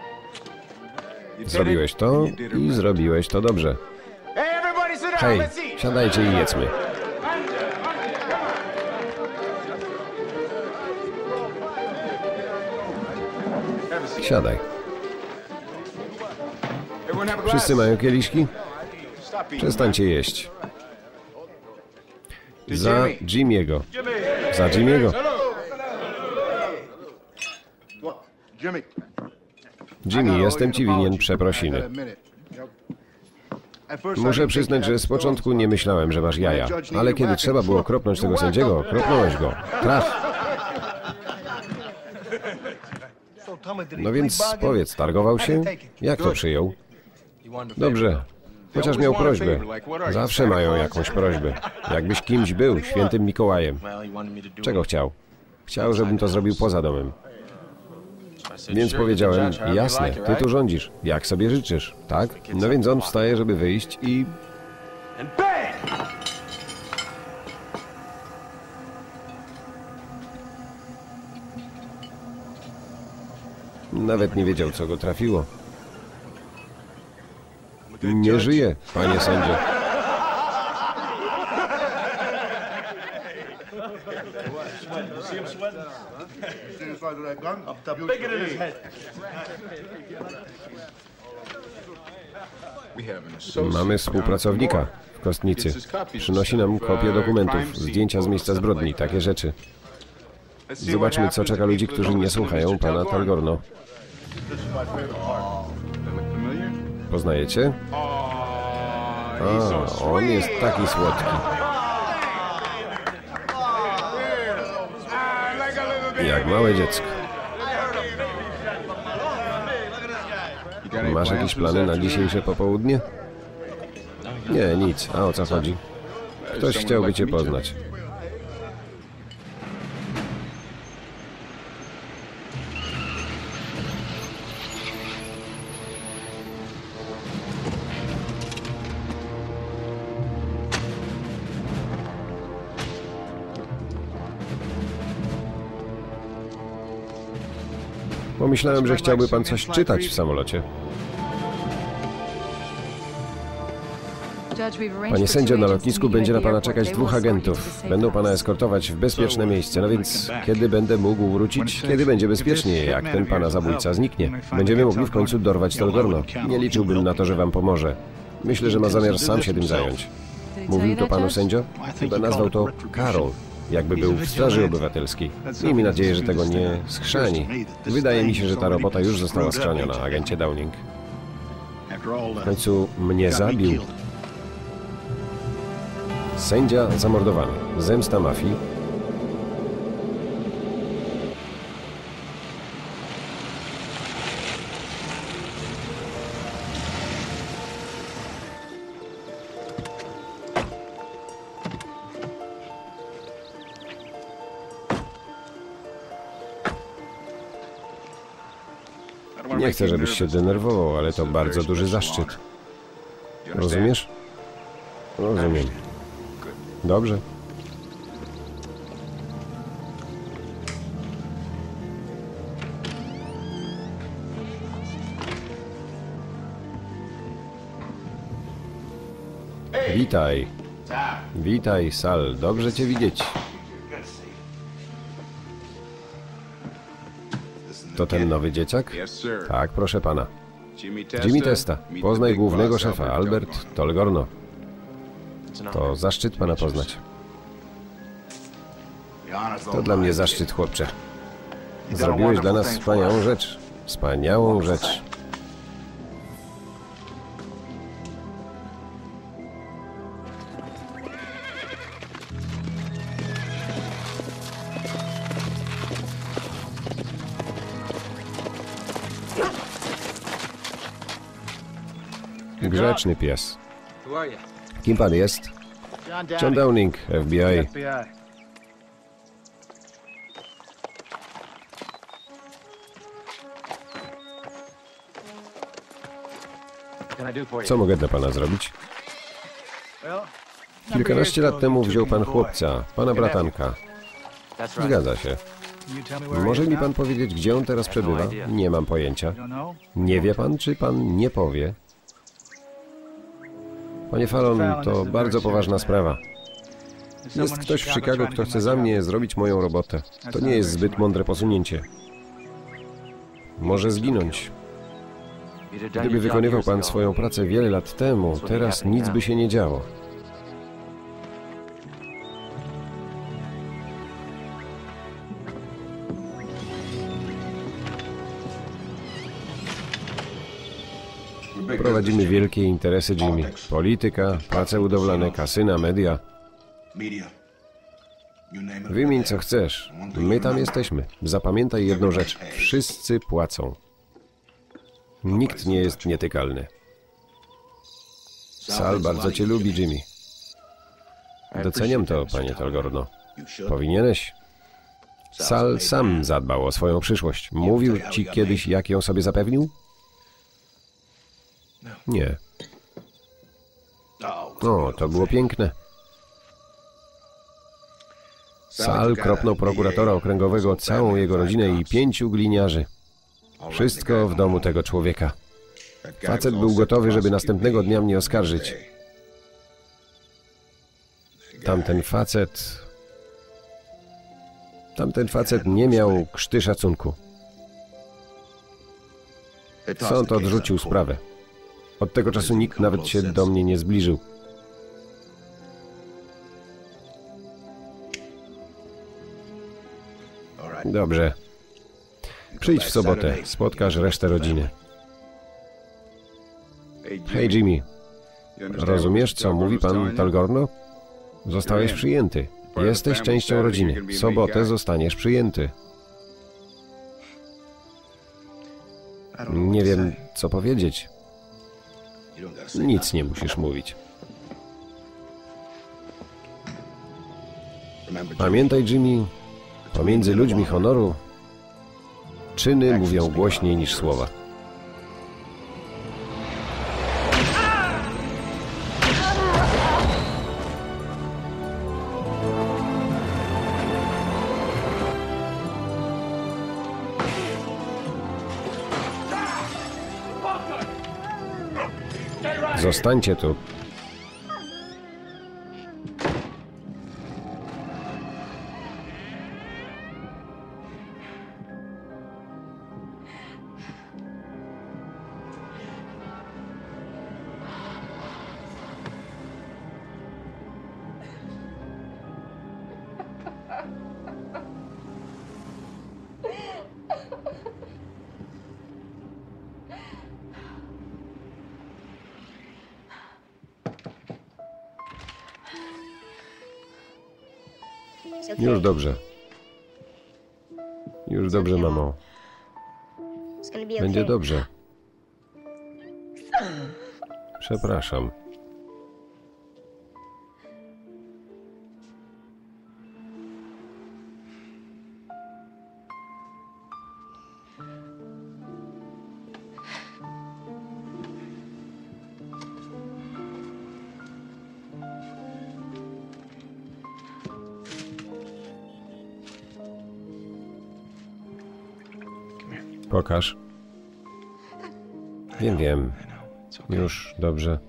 Zrobiłeś to i zrobiłeś to dobrze. Hej, Siadajcie i jedzmy. Siadaj. Wszyscy mają kieliszki? Przestańcie jeść. Za Jimmy'ego. Za Jimmy'ego. Jimmy, jestem ci winien przeprosiny. Muszę przyznać, że z początku nie myślałem, że masz jaja, ale kiedy trzeba było kropnąć tego sędziego, kropnąłeś go. Traf. No więc powiedz, targował się? Jak to przyjął? Dobrze. Chociaż miał prośbę. Zawsze mają jakąś prośbę. Jakbyś kimś był, świętym Mikołajem. Czego chciał? Chciał, żebym to zrobił poza domem. Więc powiedziałem, jasne, ty tu rządzisz, jak sobie życzysz, tak? No więc on wstaje, żeby wyjść i... Nawet nie wiedział, co go trafiło. Nie żyje, panie sędzio. Mamy współpracownika w kostnicy. Przynosi nam kopię dokumentów, zdjęcia z miejsca zbrodni, takie rzeczy. Zobaczmy, co czeka ludzi, którzy nie słuchają pana Talgorno. Poznajecie? A, on jest taki słodki. Jak małe dziecko. Masz jakieś plany na dzisiejsze popołudnie? Nie, nic. A o co chodzi? Ktoś chciałby cię poznać. Pomyślałem, że chciałby pan coś czytać w samolocie. Panie sędzio, na lotnisku będzie na pana czekać dwóch agentów. Będą pana eskortować w bezpieczne miejsce. No więc, kiedy będę mógł wrócić? Kiedy będzie bezpiecznie, jak ten pana zabójca zniknie? Będziemy mogli w końcu dorwać Talgorno. Nie liczyłbym na to, że wam pomoże. Myślę, że ma zamiar sam się tym zająć. Mówił to panu sędzio? Chyba nazwał to Karol. Jakby był w Straży Obywatelskiej. Miejmy nadzieję, że tego nie schrzani. Wydaje mi się, że ta robota już została schrzaniona, agencie Downing. W końcu mnie zabił. Sędzia zamordowany. Zemsta mafii. Nie chcę, żebyś się denerwował, ale to bardzo duży zaszczyt. Rozumiesz? Rozumiem. Dobrze. Witaj. Witaj, Sal. Dobrze cię widzieć. To ten nowy dzieciak? Tak, proszę pana. Jimmy Testa. Poznaj głównego szefa, Albert Talgorno. To zaszczyt pana poznać. To dla mnie zaszczyt, chłopcze. Zrobiłeś dla nas wspaniałą rzecz. Wspaniałą rzecz. Grzeczny pies. Kim pan jest? John Downing, F B I. Co mogę dla pana zrobić? Kilkanaście lat temu wziął pan chłopca, pana bratanka. Zgadza się. Może mi pan powiedzieć, gdzie on teraz przebywa? Nie mam pojęcia. Nie wie pan, czy pan nie powie? Panie Fallon, to bardzo poważna sprawa. Jest ktoś w Chicago, kto chce za mnie zrobić moją robotę. To nie jest zbyt mądre posunięcie. Może zginąć. Gdyby wykonywał pan swoją pracę wiele lat temu, teraz nic by się nie działo. Prowadzimy wielkie interesy, Jimmy. Polityka, prace budowlane, kasyna, media. Wymień co chcesz. My tam jesteśmy. Zapamiętaj jedną rzecz. Wszyscy płacą. Nikt nie jest nietykalny. Sal bardzo cię lubi, Jimmy. Doceniam to, panie Talgorno. Powinieneś. Sal sam zadbał o swoją przyszłość. Mówił ci kiedyś, jak ją sobie zapewnił? Nie. O, to było piękne. Sal kropnął prokuratora okręgowego, całą jego rodzinę i pięciu gliniarzy. Wszystko w domu tego człowieka. Facet był gotowy, żeby następnego dnia mnie oskarżyć. Tamten facet... Tamten facet nie miał krzty szacunku. Sąd odrzucił sprawę. Od tego czasu nikt nawet się do mnie nie zbliżył. Dobrze. Przyjdź w sobotę, spotkasz resztę rodziny. Hej, Jimmy. Rozumiesz, co mówi pan Talgorno? Zostałeś przyjęty. Jesteś częścią rodziny. W sobotę zostaniesz przyjęty. Nie wiem, co powiedzieć. Nic nie musisz mówić. Pamiętaj, Jimmy, pomiędzy ludźmi honoru czyny mówią głośniej niż słowa. Zostańcie tu. Już dobrze. Już dobrze, mamo. Będzie dobrze. Przepraszam. Pokaż. Wiem, wiem. Już dobrze.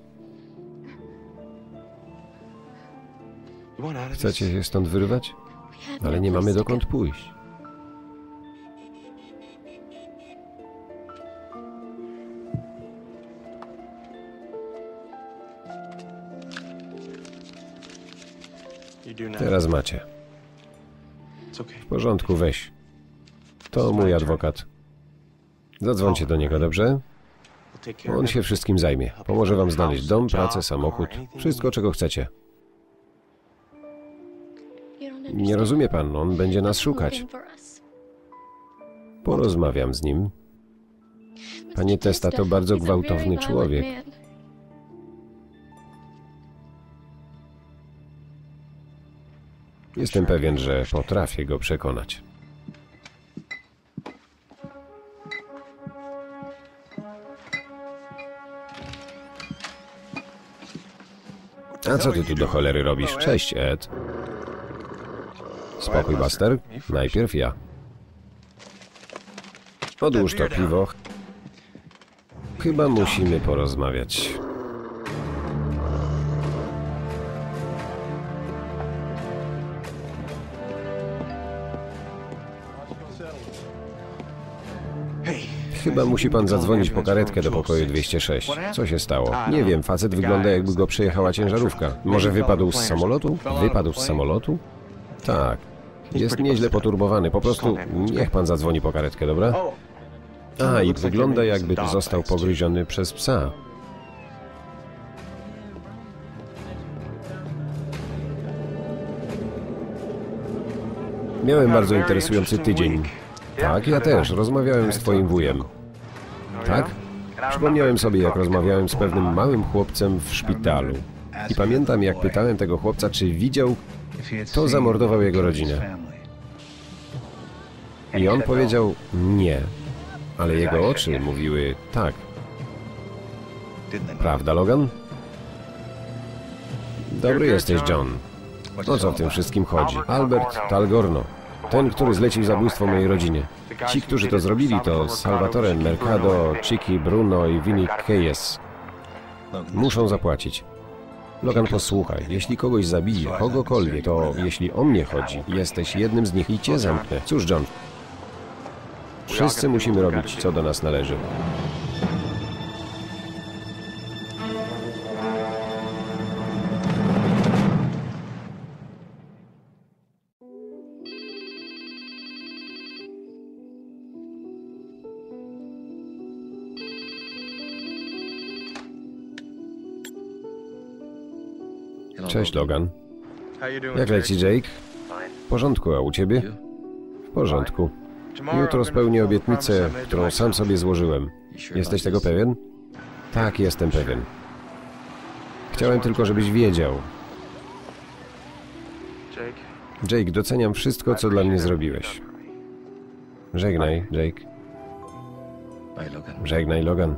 Chcecie się stąd wyrwać? Ale nie mamy dokąd pójść. Teraz macie. W porządku, weź. To mój adwokat. Zadzwońcie do niego, dobrze? On się wszystkim zajmie. Pomoże wam znaleźć dom, pracę, samochód. Wszystko, czego chcecie. Nie rozumie pan, on będzie nas szukać. Porozmawiam z nim. Panie Testa to bardzo gwałtowny człowiek. Jestem pewien, że potrafię go przekonać. A co ty tu do cholery robisz? Cześć, Ed. Spokój, Buster. Najpierw ja. Odłóż to piwo. Chyba musimy porozmawiać. Chyba musi pan zadzwonić po karetkę do pokoju dwieście sześć. Co się stało? Nie wiem, facet wygląda, jakby go przejechała ciężarówka. Może wypadł z samolotu? Wypadł z samolotu? Tak. Jest nieźle poturbowany. Po prostu niech pan zadzwoni po karetkę, dobra? A, i wygląda, jakby został pogryziony przez psa. Miałem bardzo interesujący tydzień. Tak, ja też. Rozmawiałem z twoim wujem. Tak? Przypomniałem sobie, jak rozmawiałem z pewnym małym chłopcem w szpitalu. I pamiętam, jak pytałem tego chłopca, czy widział, kto zamordował jego rodzinę. I on powiedział nie. Ale jego oczy mówiły tak. Prawda, Logan? Dobry jesteś, John. O co w tym wszystkim chodzi? Albert Talgorno. Ten, który zlecił zabójstwo mojej rodzinie. Ci, którzy to zrobili, to Salvatore Mercado, Chicky Bruno i Vinny Keyes. Muszą zapłacić. Logan, posłuchaj. Jeśli kogoś zabije, kogokolwiek, to jeśli o mnie chodzi, jesteś jednym z nich i cię zamknę. Cóż, John? Wszyscy musimy robić, co do nas należy. Cześć, Logan. Jak leci, Jake? W porządku, a u ciebie? W porządku. Jutro spełnię obietnicę, którą sam sobie złożyłem. Jesteś tego pewien? Tak, jestem pewien. Chciałem tylko, żebyś wiedział. Jake, doceniam wszystko, co dla mnie zrobiłeś. Żegnaj, Jake. Żegnaj, Logan.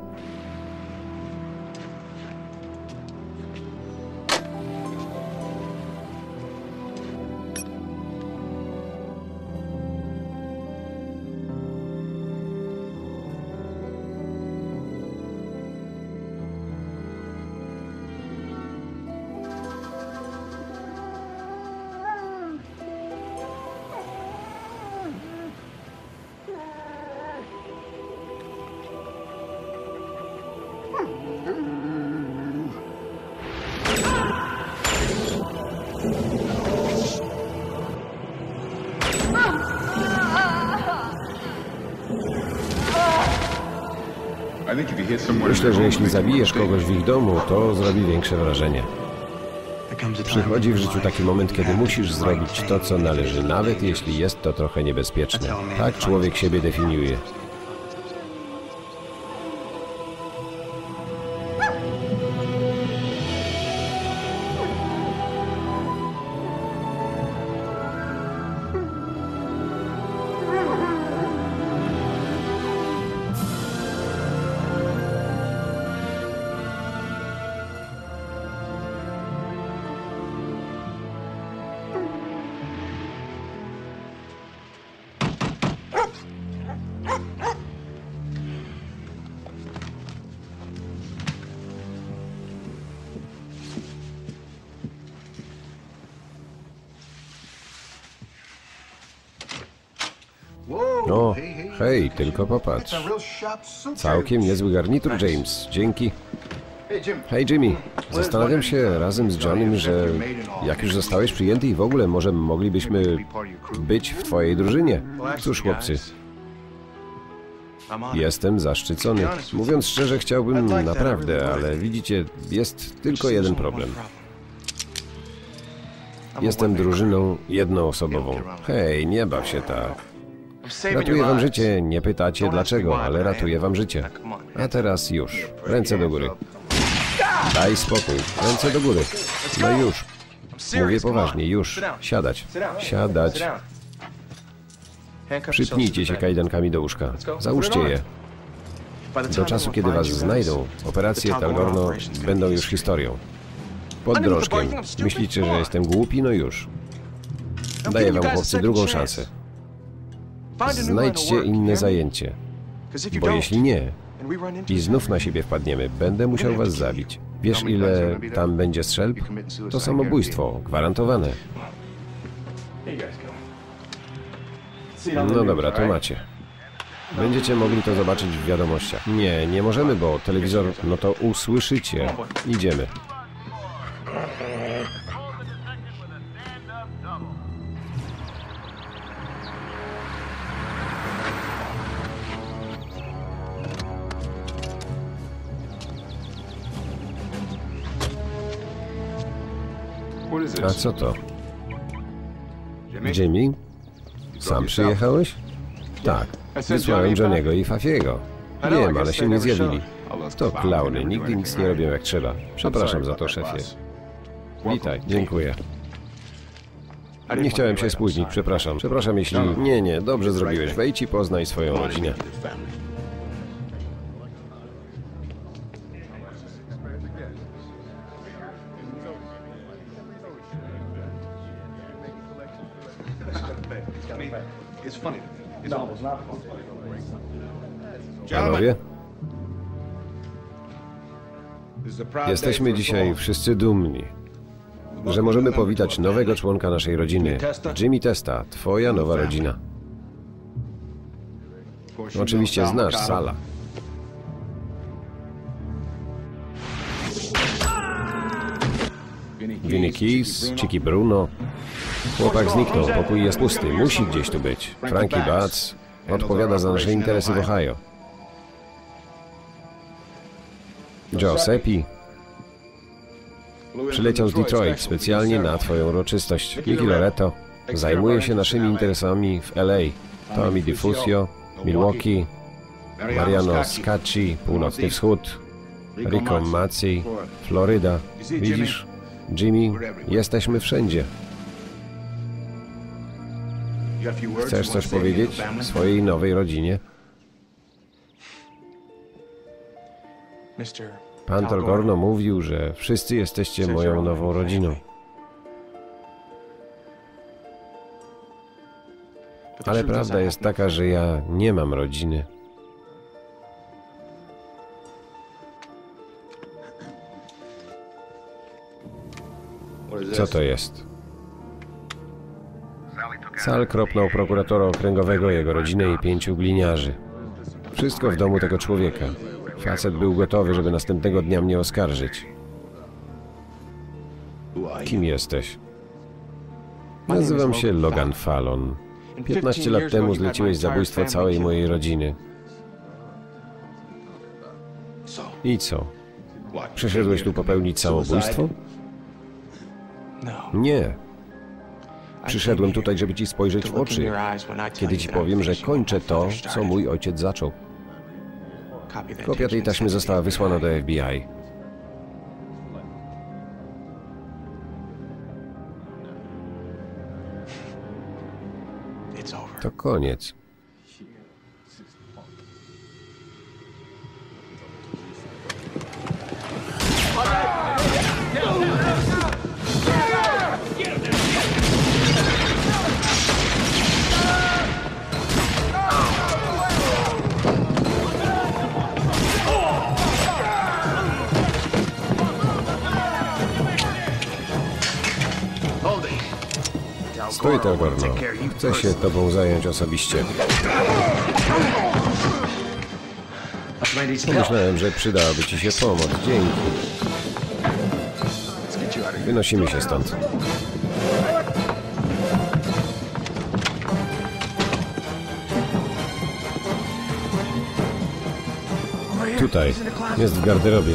Myślę, że jeśli zabijesz kogoś w ich domu, to zrobi większe wrażenie. Przychodzi w życiu taki moment, kiedy musisz zrobić to, co należy, nawet jeśli jest to trochę niebezpieczne. Tak człowiek siebie definiuje. O, hej, tylko popatrz. Całkiem niezły garnitur, James. Dzięki. Hej, Jimmy. Zastanawiam się razem z Johnem, że jak już zostałeś przyjęty i w ogóle może moglibyśmy być w twojej drużynie. Cóż, chłopcy. Jestem zaszczycony. Mówiąc szczerze, chciałbym naprawdę, ale widzicie, jest tylko jeden problem. Jestem drużyną jednoosobową. Hej, nie baw się tak. Ratuję wam życie, nie pytacie dlaczego, ale ratuję wam życie. A teraz już. Ręce do góry. Daj spokój. Ręce do góry. No już. Mówię poważnie, już. Siadać. Siadać. Przypnijcie się kajdankami do łóżka. Załóżcie je. Do czasu, kiedy was znajdą, operacje Talgorno będą już historią. Pod drążkiem. Myślicie, że jestem głupi? No już. Daję wam, chłopcy, drugą szansę. Znajdźcie inne zajęcie. Bo jeśli nie, i znów na siebie wpadniemy, będę musiał was zabić. Wiesz, ile tam będzie strzelb? To samobójstwo, gwarantowane. No dobra, to macie. Będziecie mogli to zobaczyć w wiadomościach. Nie, nie możemy, bo telewizor, no to usłyszycie. Idziemy. A co to? Jimmy? Sam przyjechałeś? Tak. Wysłałem Johniego i Fafiego. Wiem, ale się nie zjawili. To klauny, nigdy nic nie robią jak trzeba. Przepraszam za to, szefie. Witaj, dziękuję. Nie chciałem się spóźnić, przepraszam. Przepraszam, jeśli... Nie, nie, dobrze zrobiłeś. Wejdź i poznaj swoją rodzinę. Panowie? Jesteśmy dzisiaj wszyscy dumni, że możemy powitać nowego członka naszej rodziny, Jimmy Testa, twoja nowa rodzina. Oczywiście znasz Sala. Vinny Keys, Chicky Bruno. Chłopak zniknął, pokój jest pusty, musi gdzieś tu być. Frankie Batts odpowiada za nasze interesy w Ohio. Joe Seppi przyleciał z Detroit specjalnie na twoją uroczystość. Mickey Loretto zajmuje się naszymi interesami w L A. Tommy DiFusio, Milwaukee, Mariano Scacci, Północny Wschód, Rico Mazzi, Floryda. Widzisz, Jimmy, jesteśmy wszędzie. Chcesz coś powiedzieć swojej nowej rodzinie? Pan Torgorno mówił, że wszyscy jesteście moją nową rodziną. Ale prawda jest taka, że ja nie mam rodziny. Co to jest? Sal kropnął prokuratora okręgowego, jego rodzinę i pięciu gliniarzy. Wszystko w domu tego człowieka. Facet był gotowy, żeby następnego dnia mnie oskarżyć. Kim jesteś? Nazywam się Logan Fallon. piętnaście lat temu zleciłeś zabójstwo całej mojej rodziny. I co? Przyszedłeś tu popełnić samobójstwo? Nie. Przyszedłem tutaj, żeby ci spojrzeć w oczy, kiedy ci powiem, że kończę to, co mój ojciec zaczął. Kopia tej taśmy została wysłana do F B I. To koniec. Stój, Torgorno. Chcę się tobą zająć osobiście. Pomyślałem, że przydałaby ci się pomoc. Dzięki. Wynosimy się stąd. Tutaj. Jest w garderobie.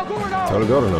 Tolgorno.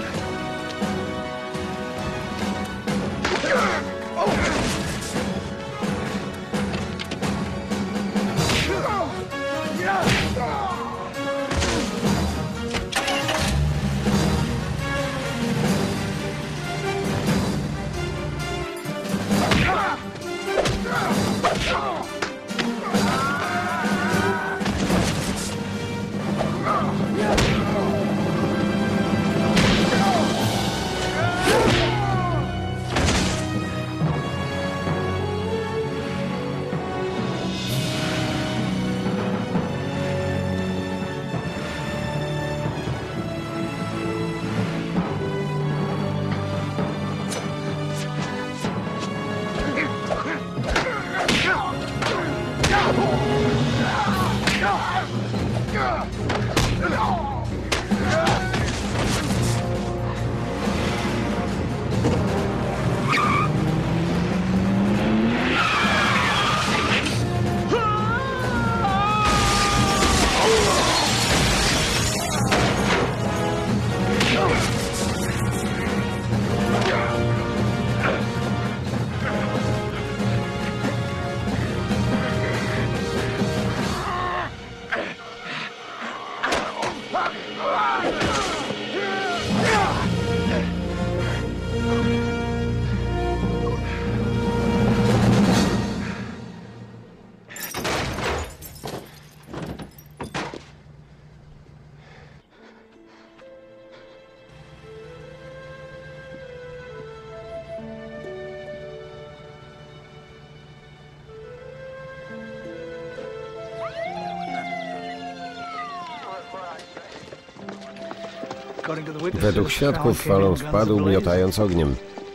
Według świadków Fallon wpadł, miotając ogniem.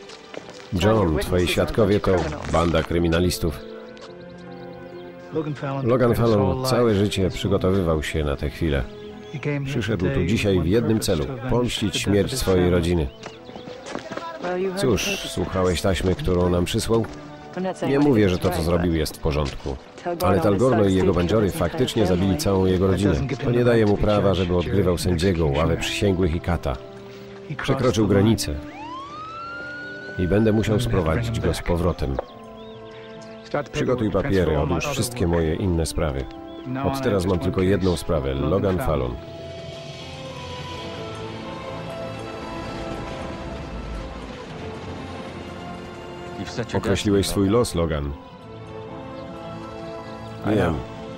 John, twoi świadkowie to banda kryminalistów. Logan Fallon całe życie przygotowywał się na tę chwilę. Przyszedł tu dzisiaj w jednym celu – pomścić śmierć swojej rodziny. Cóż, słuchałeś taśmy, którą nam przysłał? Nie mówię, że to, co zrobił, jest w porządku. Ale Tolgorno i jego bandziory faktycznie zabili całą jego rodzinę. To nie daje mu prawa, żeby odgrywał sędziego, ławę przysięgłych i kata. Przekroczył granicę. I będę musiał sprowadzić go z powrotem. Przygotuj papiery, odłóż wszystkie moje inne sprawy. Od teraz mam tylko jedną sprawę – Logan Fallon. Określiłeś swój los, Logan. Wiem.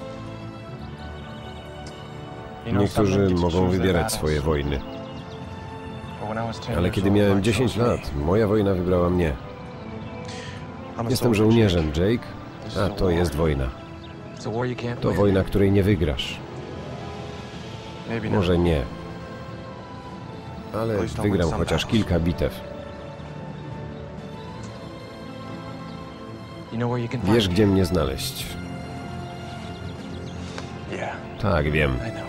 Niektórzy mogą wybierać swoje wojny. Ale kiedy miałem dziesięć lat, moja wojna wybrała mnie. Jestem żołnierzem, Jake, a to jest wojna. To wojna, której nie wygrasz. Może nie. Ale wygram chociaż kilka bitew. Wiesz, gdzie mnie znaleźć. Tak, wiem.